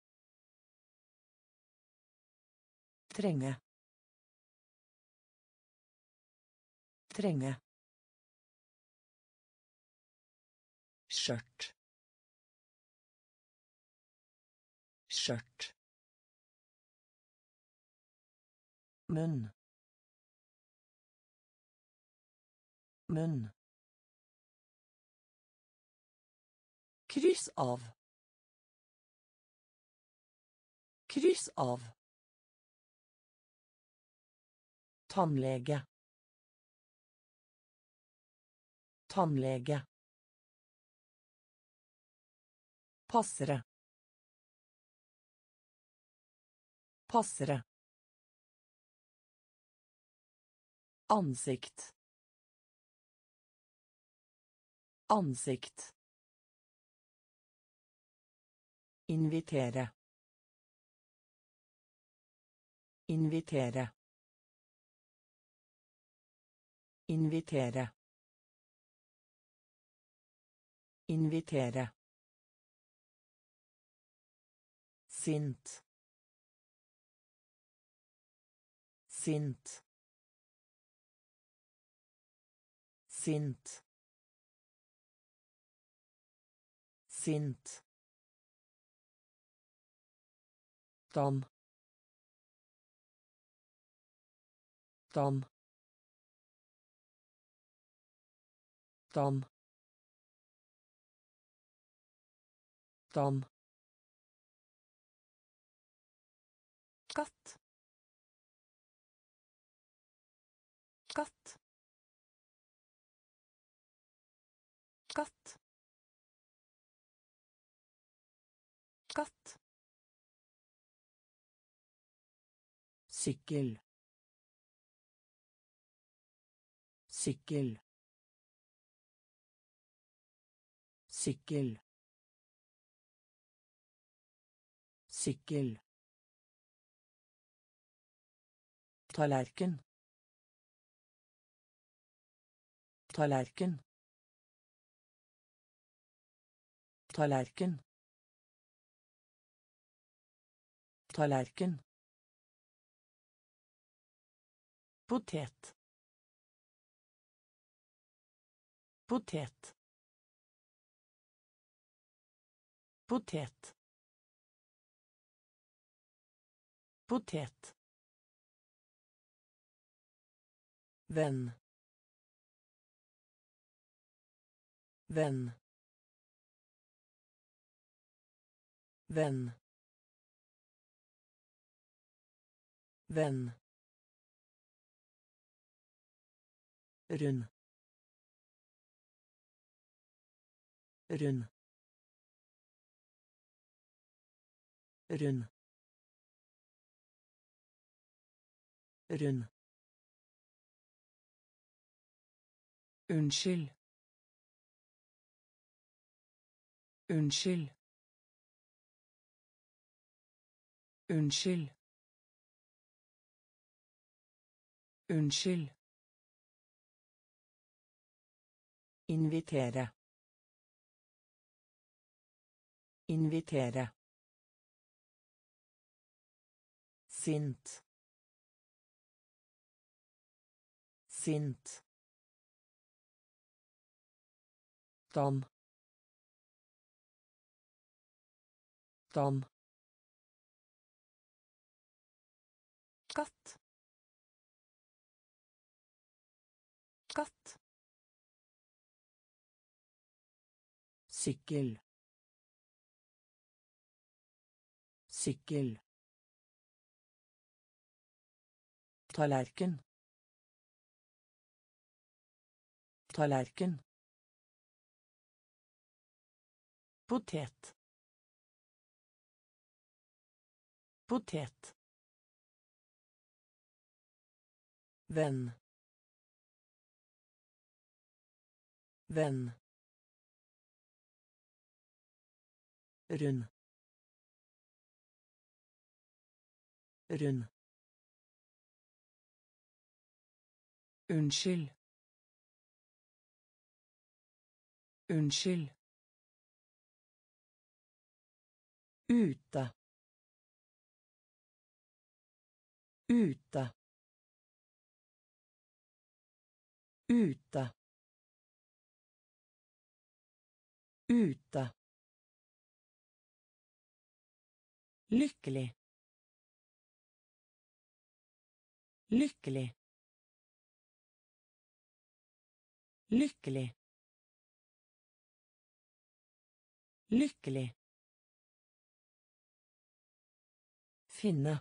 Trenge. Trenge. Skjørt. Skjørt. Munn. Munn. Kryss av. Kryss av. Tannlege. Tannlege. Passere. Passere. Ansikt. Ansikt. Invitere. Invitere. Invitere. Invitere. Sint. Sint. Sint. Sint. Dan. Dan. Dan. Dan. Katt. Katt. Katt. Katt. Sykkel. Sykkel. Sykkel. Sykkel. Tallerken. Tallerken. Tallerken. Tallerken. Potet. Potet. Potet. Potet. Venn. Venn. Venn. Venn. Rund. Rund. Rund. Rund. Unnskyld. Unnskyld. Unnskyld. Unnskyld. Invitere. Invitere. Sint. Sint. Dan. Dan. Katt. Katt. Sykkel. Sykkel. Tallerken. Tallerken. Potet. Potet. Venn. Venn. Rund. Rund. Unnskyld. Unnskyld. Ute. Ute. Ute. Ute. Lykkelig. Lykkelig. Lykkelig. Lykkelig. Finne.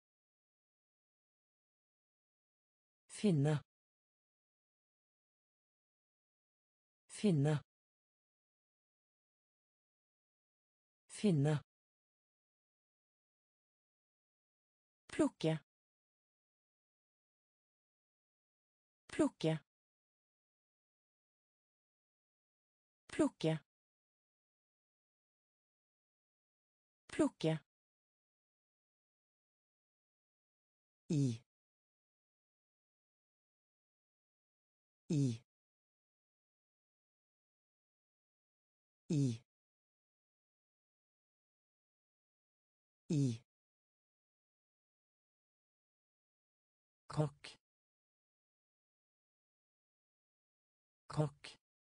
Finne. Finne. Finne. Plukke. Plukke. Plukke. Plukke. I. I. I. I. Kokk. Kokk.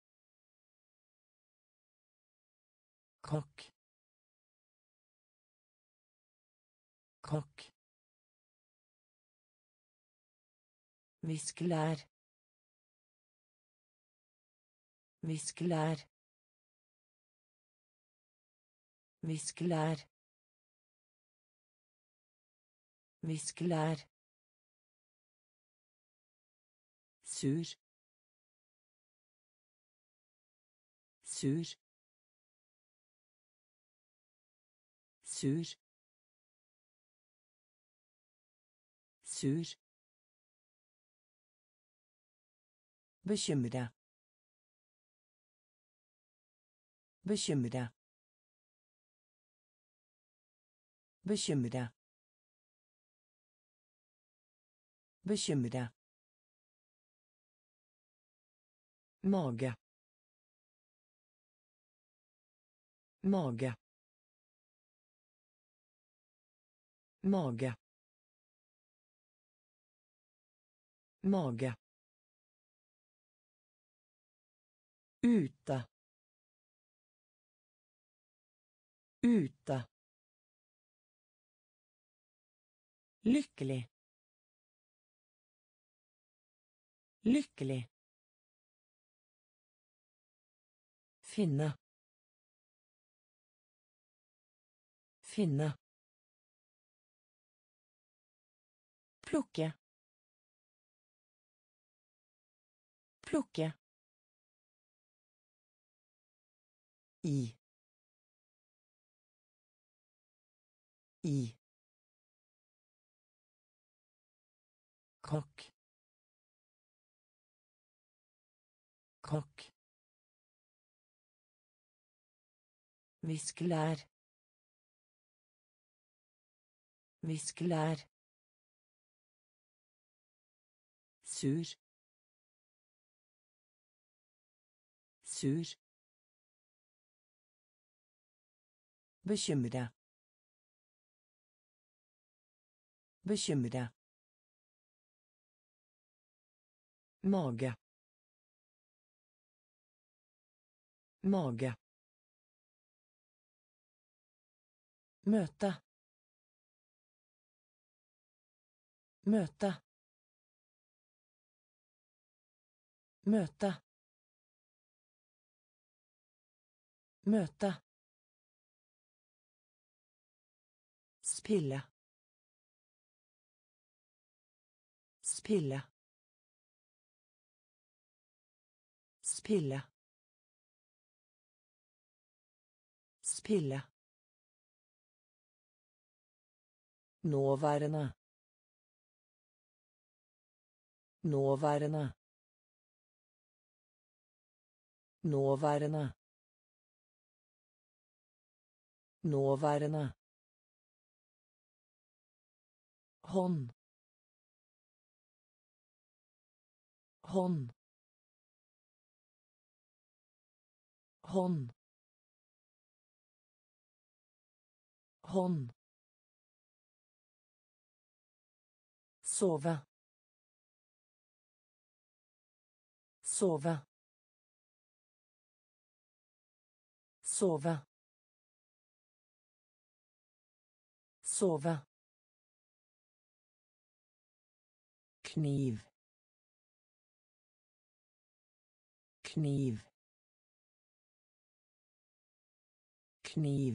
Kokk. Kokk. Viskelær. Viskelær. Viskelær. Viskelær. Sur. Sur. Sur. Sur. Bekymre. Bekymre. Bekymre. Bekymre. Mage. Mage. Mage. Mage. Ute. Ute. Lykkelig. Lykkelig. Finne. Finne. Plukke. Plukke. I. I. Kokk. Kokk. Viskelær. Viskelær. Sur. Sur. Bekymre. Bekymre. Mage. Mage. Møte. Møte. Møte. Møte. Spille. Spille. Spille. Spille. Nåværende. Nåværende. Nåværende. Nåværende. Hånd. Hånd. Hånd. Hånd. Sove. Sove. Sove. Sove. Kniv. Kniv. Kniv.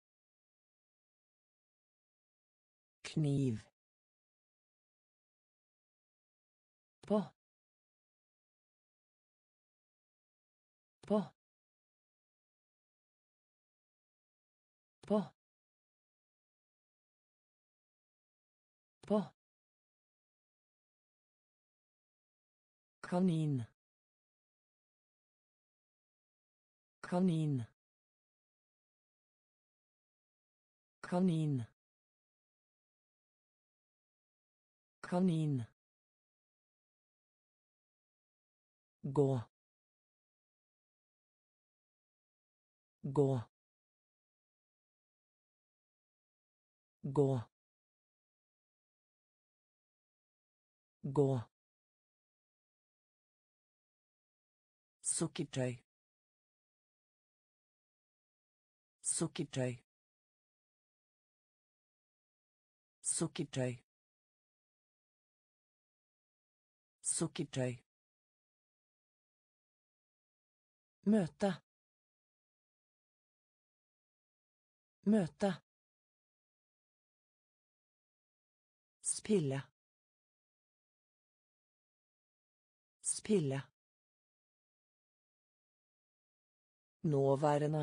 Kniv. På. På. På. På. Kanin. Kanin. kanin kanin gå gå gå gå sukkertøy sukkertøy sukkertøy sukkertøy møte møte spille spille nåværende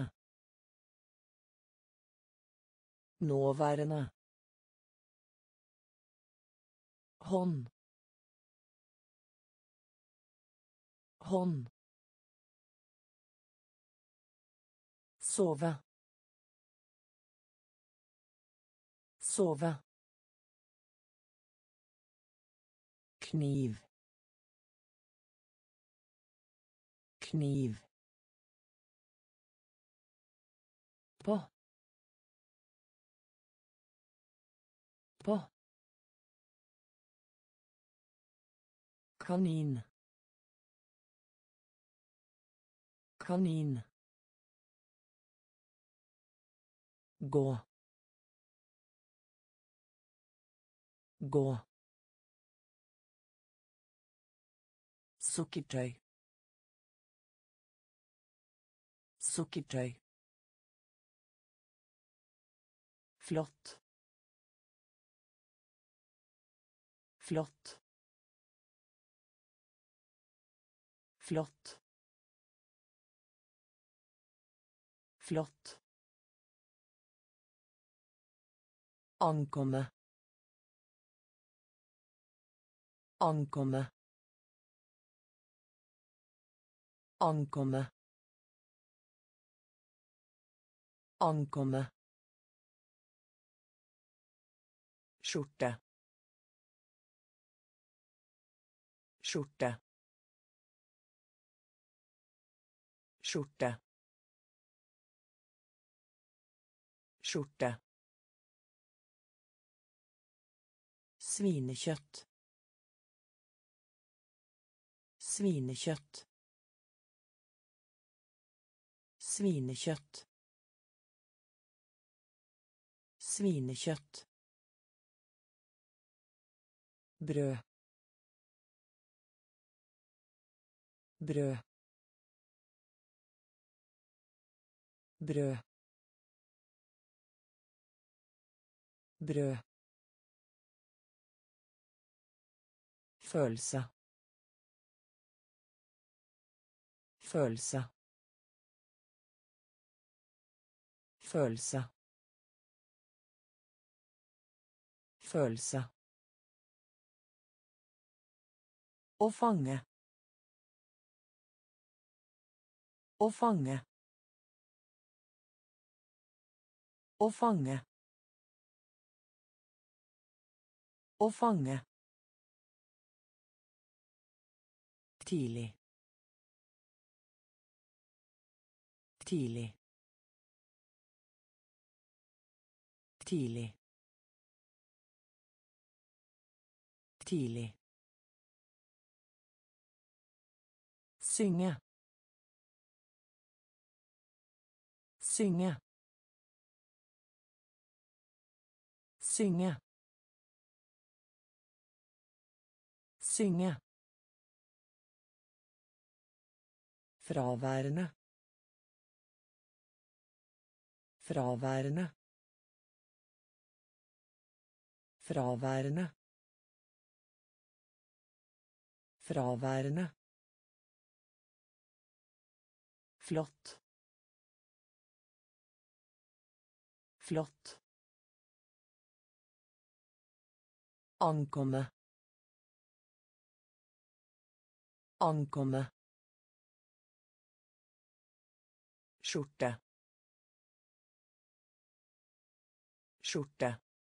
nåværende hånd hånd sove sove kniv kniv på på kanin kanin gå gå sukkertøy sukkertøy flott flott flott flott ankomme ankomme ankomme ankomme skjorte skjorte skjorte skjorte svinekjøtt svinekjøtt svinekjøtt svinekjøtt brød brød brød brød følelse følelse følelse følelse å fange å fange å fange å fange tidlig tidlig tidlig tidlig synge synge synge synge fraværende fraværende fraværende fraværende flott flott ankomme ankomme skjorte skjorte,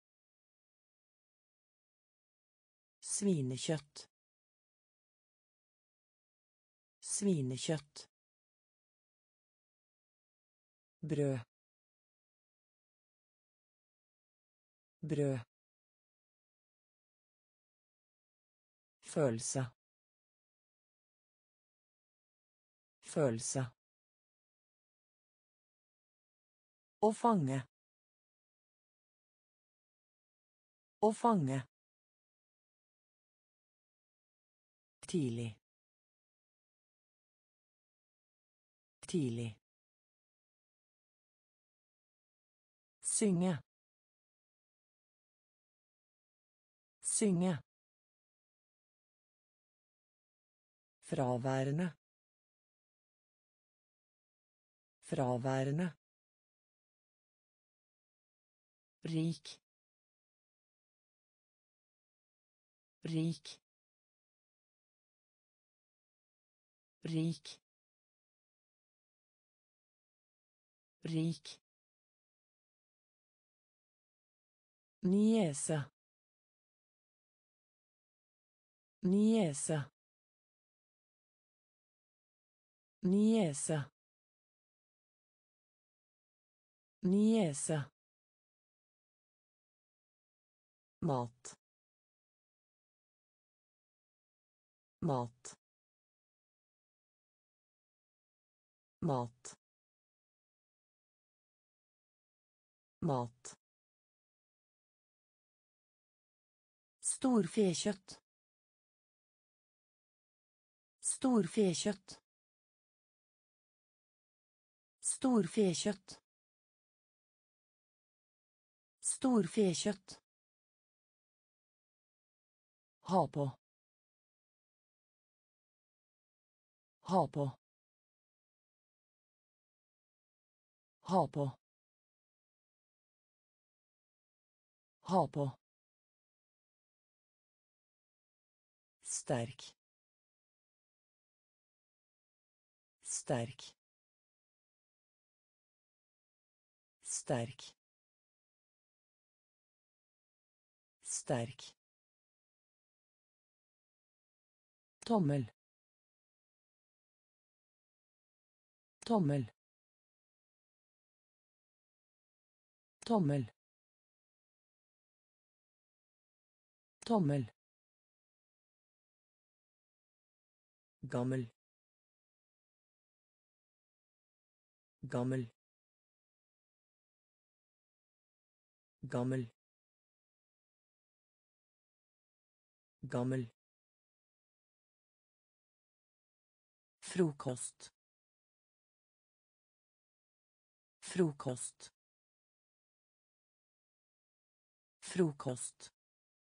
svinekjøtt, svinekjøtt, brød, brød, følelse, følelse, å fange, å fange, tidlig, tidlig, synge, synge, fraværende, fraværende, rik, rik, rik, rik, niese, niese, niese, niese, mat, mat, mat, mat, storfekjøtt, storfekjøtt, storfekjøtt, storfekjøtt, ha på, ha på, ha på, ha på, sterk, sterk, sterk, sterk, tommel, tommel, tommel, tommel, gammel, gammel, gammel, gammel, frokost, frokost, frokost,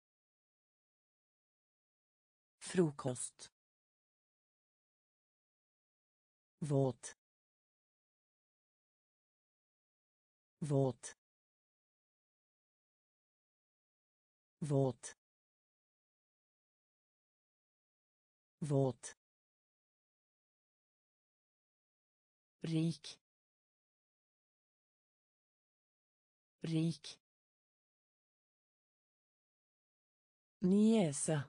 frokost, våt, våt, våt, våt, rik, rik, niese,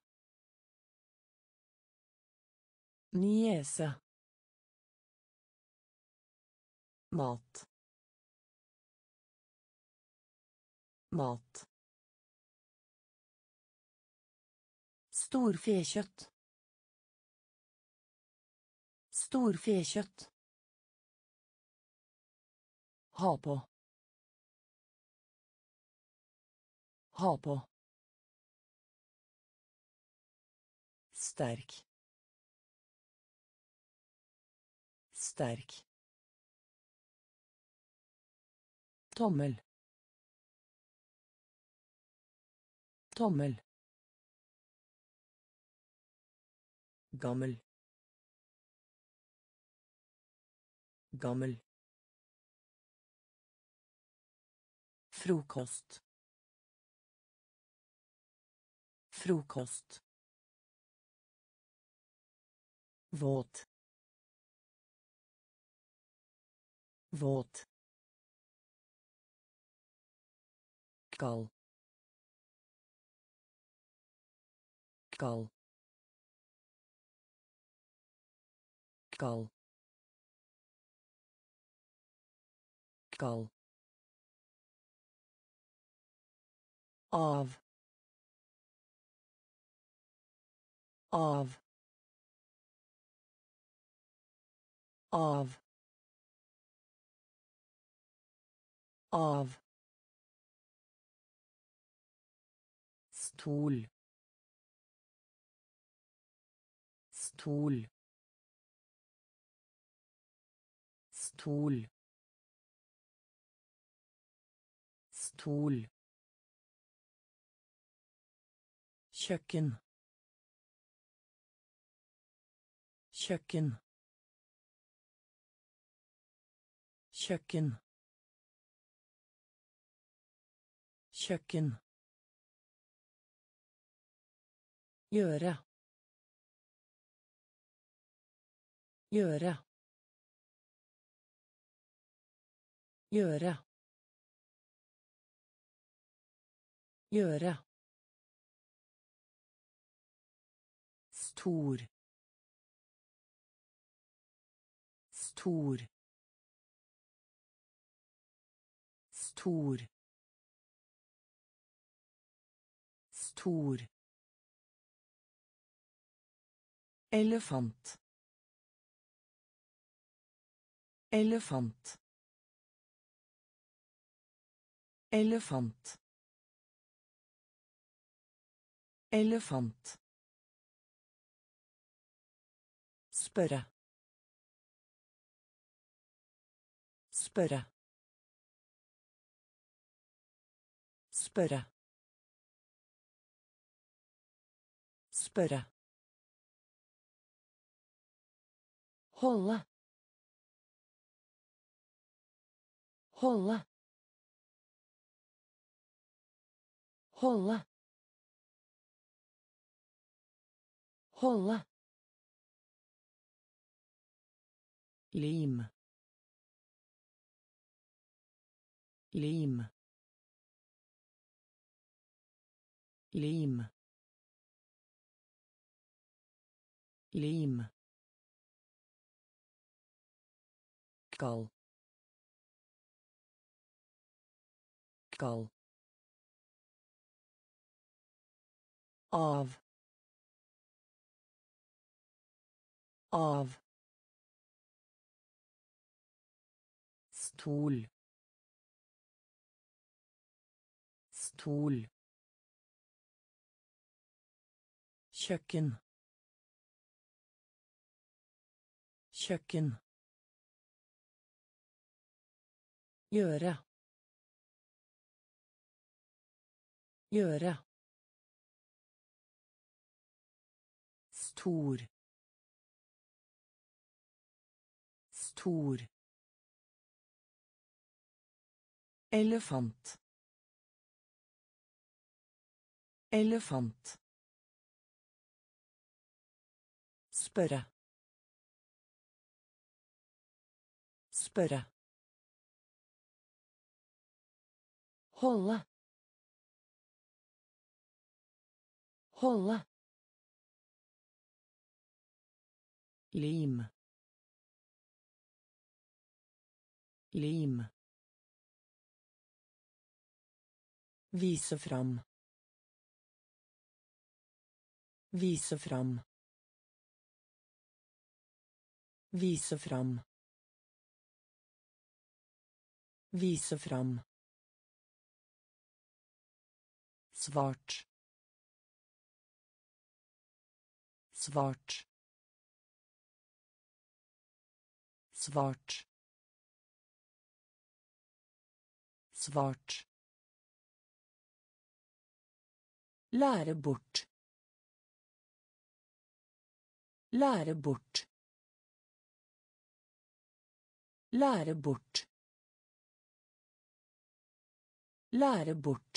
niese, mat, mat, storfekjøtt, storfekjøtt, ha på, ha på, sterk, sterk, tommel, tommel, gammel, gammel, frokost, frokost, våt, våt, Skal. Skal. Skal. Skal. Av. Av. Av. Av. Stol. Stol. Stol. Stol. Kjøkken. Kjøkken. Kjøkken. Kjøkken. Gjøre. Gjøre. Gjøre. Gjøre. Stor. Stor. Stor. Stor. Elefant. Elefant. Elefant. Elefant. Spørre. Spørre. Spørre. Spørre. Holde. Holde. Holde. Holde. Lim. Lim. Lim. Lim. Skal. Skal. Av. Av. Stol. Stol. Kjøkken. Kjøkken. Gjøre. Gjøre. Stor. Stor. Elefant. Elefant. Spørre. Spørre. Holde. Holde. Lim. Lim. Vise fram. Vise fram. Vise fram. Vise fram. Svart. Svart. Svart. Svart. Lære bort. Lære bort. Lære bort. Lære bort.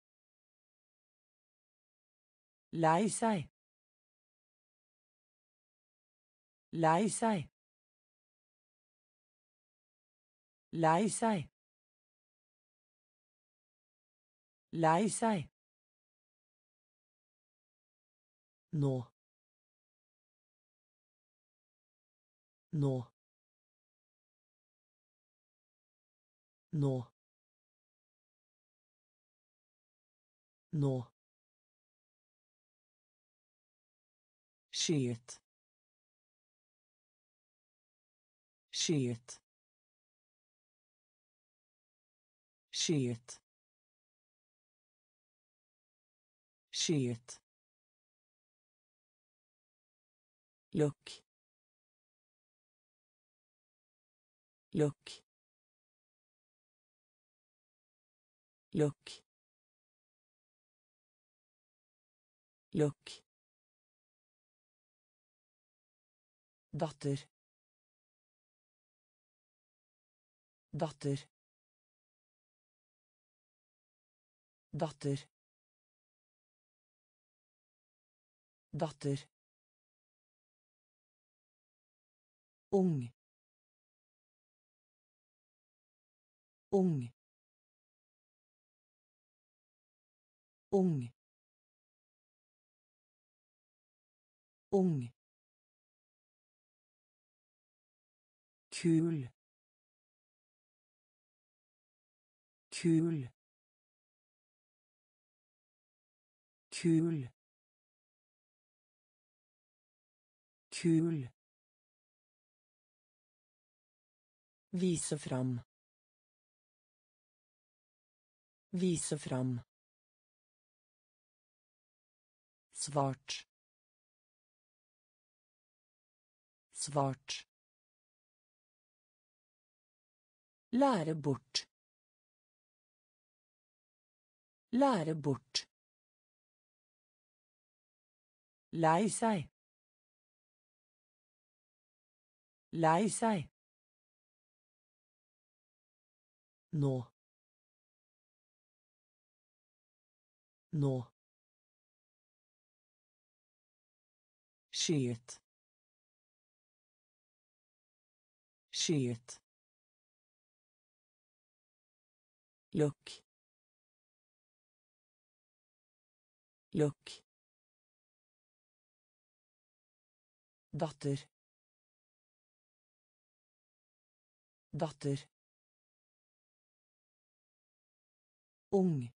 Lei seg. Lei seg. Lei seg. Lei seg. Nå. Nå. Nå. Nå. Skyet. Skyet. Skyet. Skyet. Lukk. Lukk. Lukk. Lukk. Datter. Datter. Datter. Datter. Ung. Ung. Ung. Ung. Kul. Kul. Kul. Kul. Vise fram. Vise fram. Svart. Svart. Lære bort. Lære bort. Lei seg. Lei seg. Nå. Nå. Skyet. Skyet. Lukk. Lukk. Datter. Datter. Ung.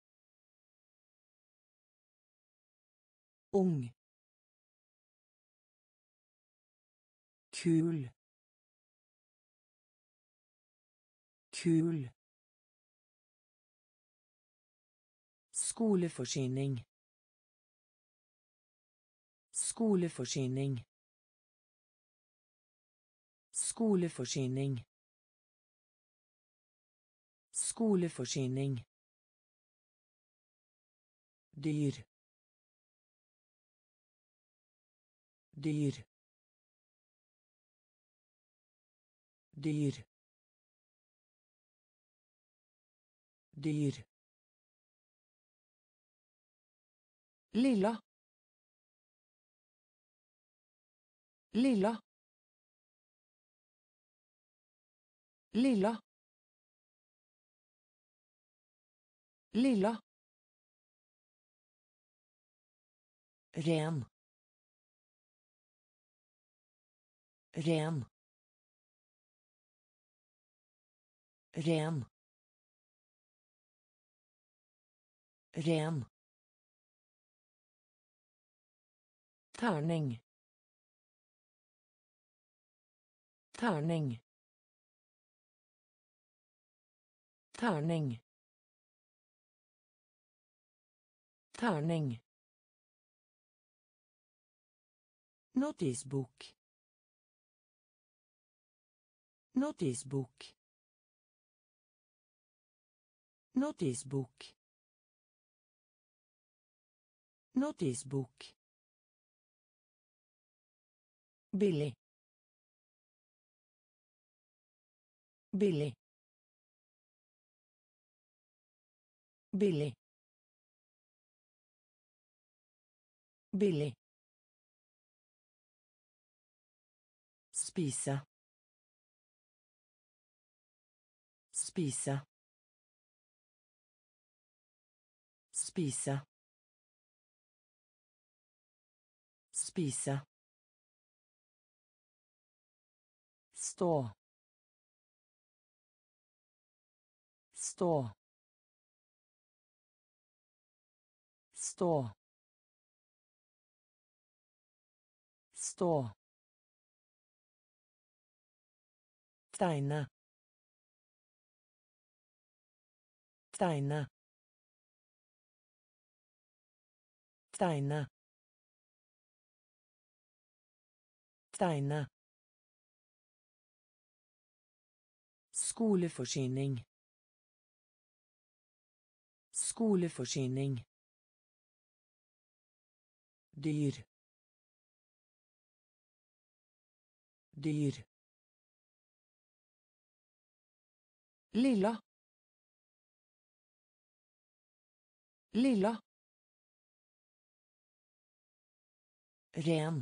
Ung. Kul. Kul. Skoleforsyning. Skoleforsyning. Skoleforsyning. Skoleforsyning. Dyr. Dyr. Dyr. Dyr. Lilla. Lilla. Lilla. Lilla. Ren. Ren. Ren. Ren. Terning. Terning. Terning. Terning. Notisbok. Notisbok. Notisbok. Notisbok. Billig. Billig. Billig. Billig. Spise. Spise. Spise. Spise. Stå. Stå. Stå. Stå. Tegne. Tegne. Tegne. Tegne. Skoleforsyning. Skoleforsyning. Dyr. Dyr. Lilla. Lilla. Ren.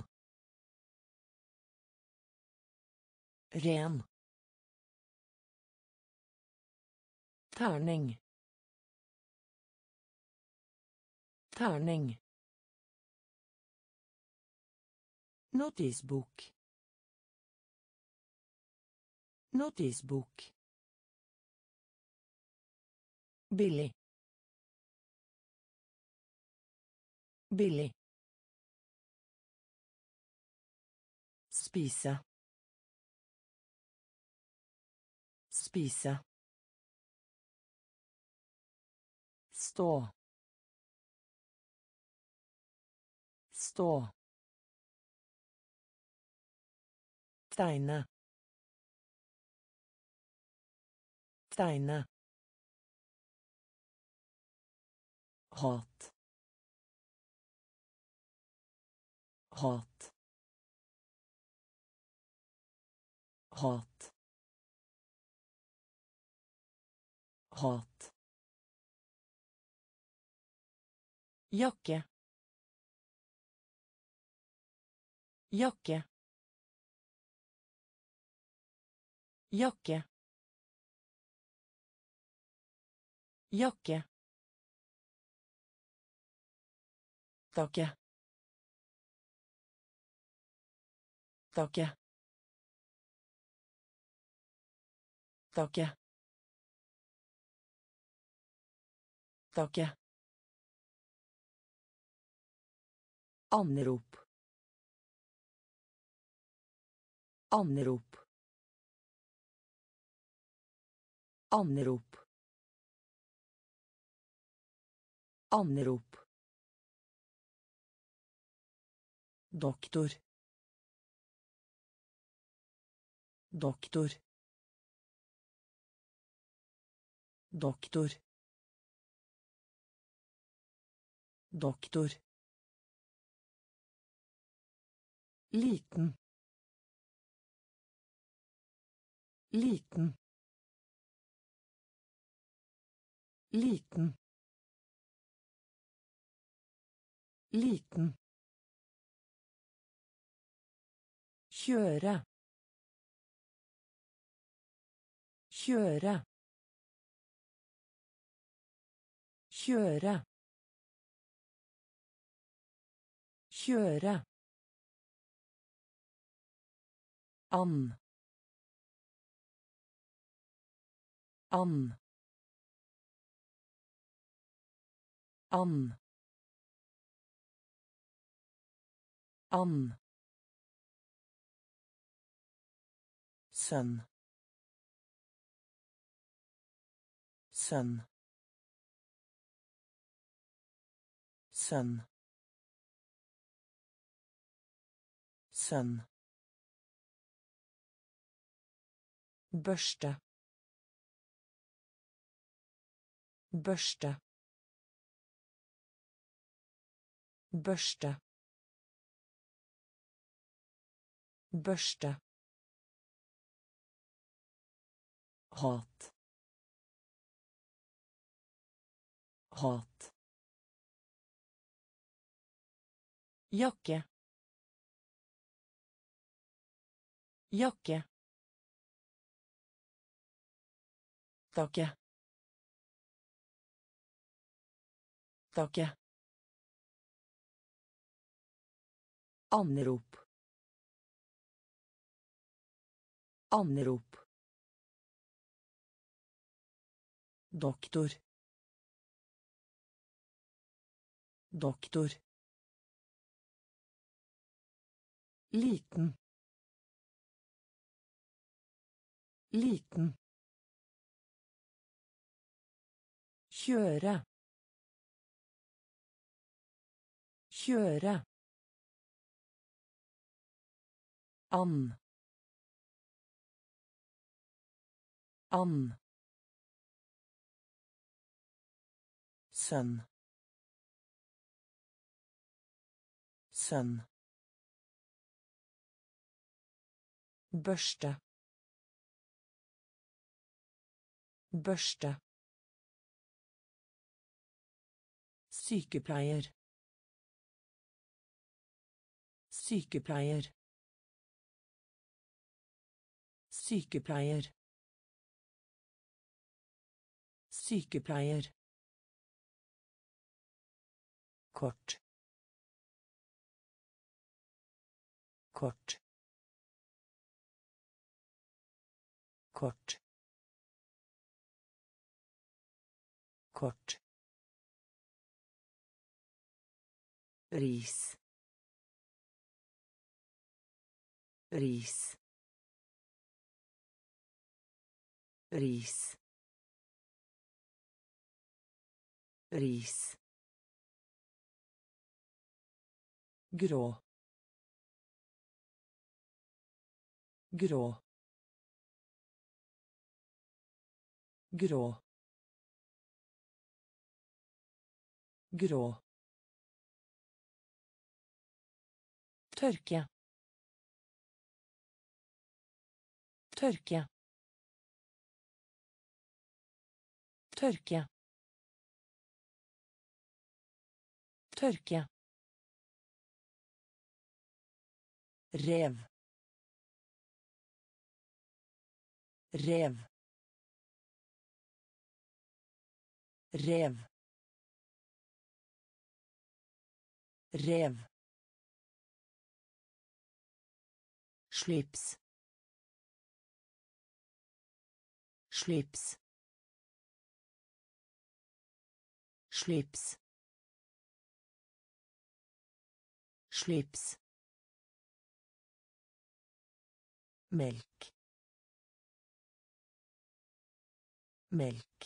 Ren. Terning. Terning. Notisbok. Notisbok. Billig. Billig. Spise. Spise. Stå. Stå. Tegne. Tegne. Hat. Hat. Hat. Hat. Jakke. Jakke. Jakke. Jakke. Takke. Takke. Takke. Takke. Anrop. Anrop. Anrop. Anrop. Doktor. Doktor. Doktor. Doktor. Liten. Liten. Liten. Liten. Kjøre. Kjøre. Kjøre. Kjøre. And. And. And. And. Sønn. Sønn. Sønn. Sønn. Børste. Børste. Børste. Børste. Hat. Hat. Jakke. Jakke. Takke. Oppstake. Anrop. Anrop. Doktor. Doktor. Liten. Liten. Kjøre. Kjøre. And. And. Sønn. Sønn. Børste. Børste. Sykepleier. Sykepleier. Sykepleier. Sykepleier. Kort. Kort. Kort. Kort. Ris. Ris. Ris. Ris. Grå. Grå. Grå. Grå. Tørke. Tørke. Tørke. Tørke. Rev. Rev. Rev. Rev. Slips. Slips. Slips. Slips. Melk. Melk.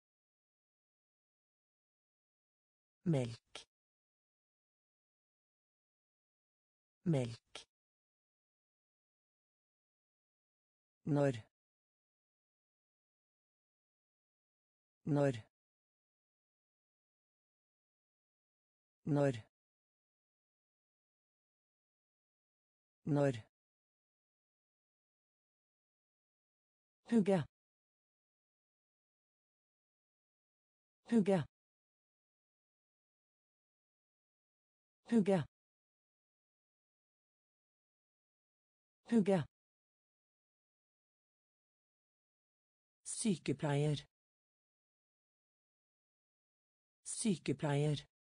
Melk. Melk. Når. Når. Når. Når. Hugge. Hugge. Hugge. Hugge. Sykepleier. Sykepleier.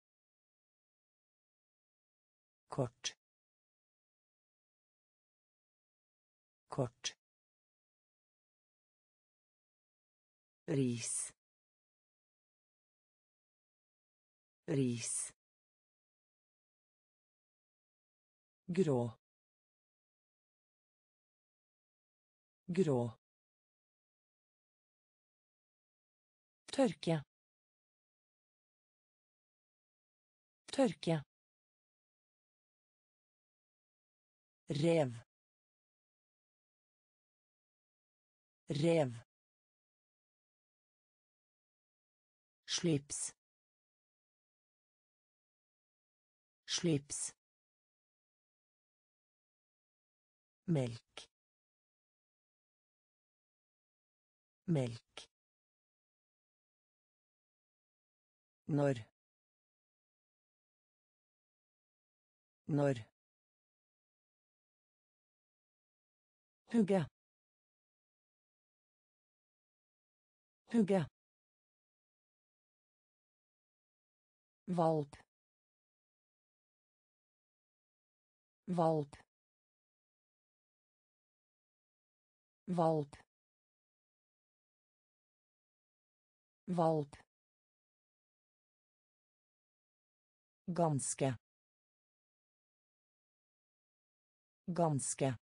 Kort. Kort. Ris. Ris. Grå. Grå. Tørke. Tørke. Rev. Rev. Slips. Slips. Melk. Melk. Når. Når. Hugge. Hugge. valp, valp, valp, valp, ganske, ganske,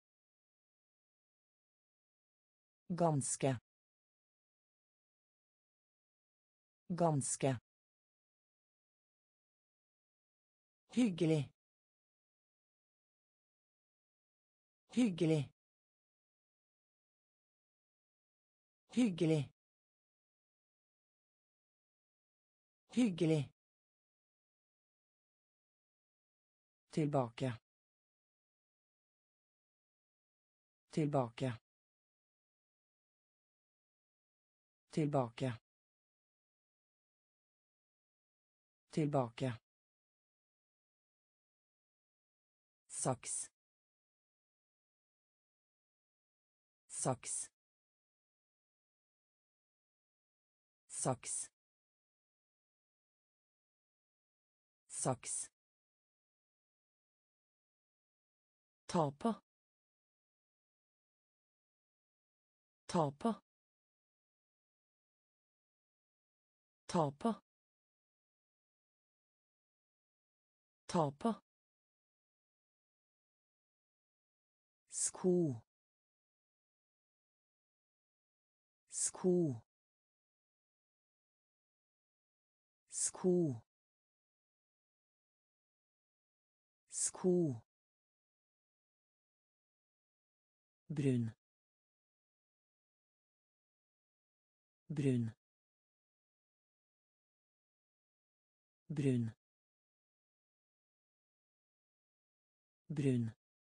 ganske, ganske, hyggelig, hyggelig, hyggelig, hyggelig, tilbake, tilbake, tilbake, tilbake, saks, saks, saks, saks, ta på, ta på, ta på, ta på, sko, sko, sko, sko, brun, brun, brun, brun,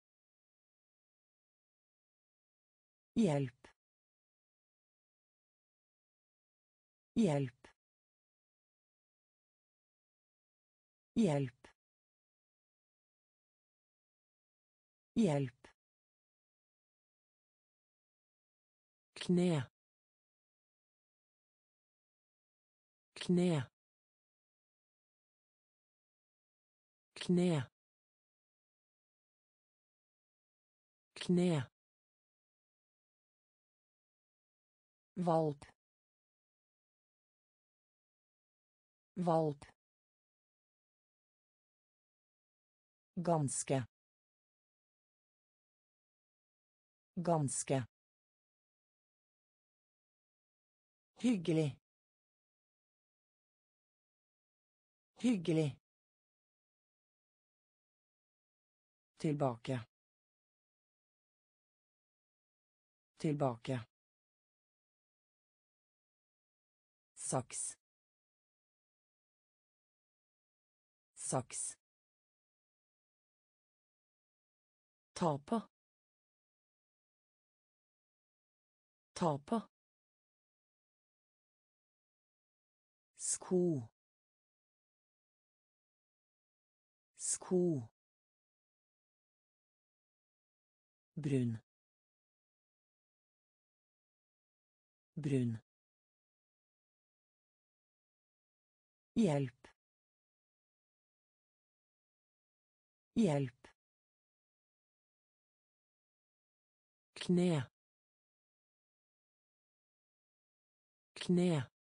hjelp, hjelp, hjelp, hjelp, kne, kne, kne, kne, valp, valp, ganske, ganske, hyggelig, hyggelig, tilbake, tilbake, saks, saks, ta på, ta på, sko, sko, brun, brun, hjelp, hjelp, kne, kne,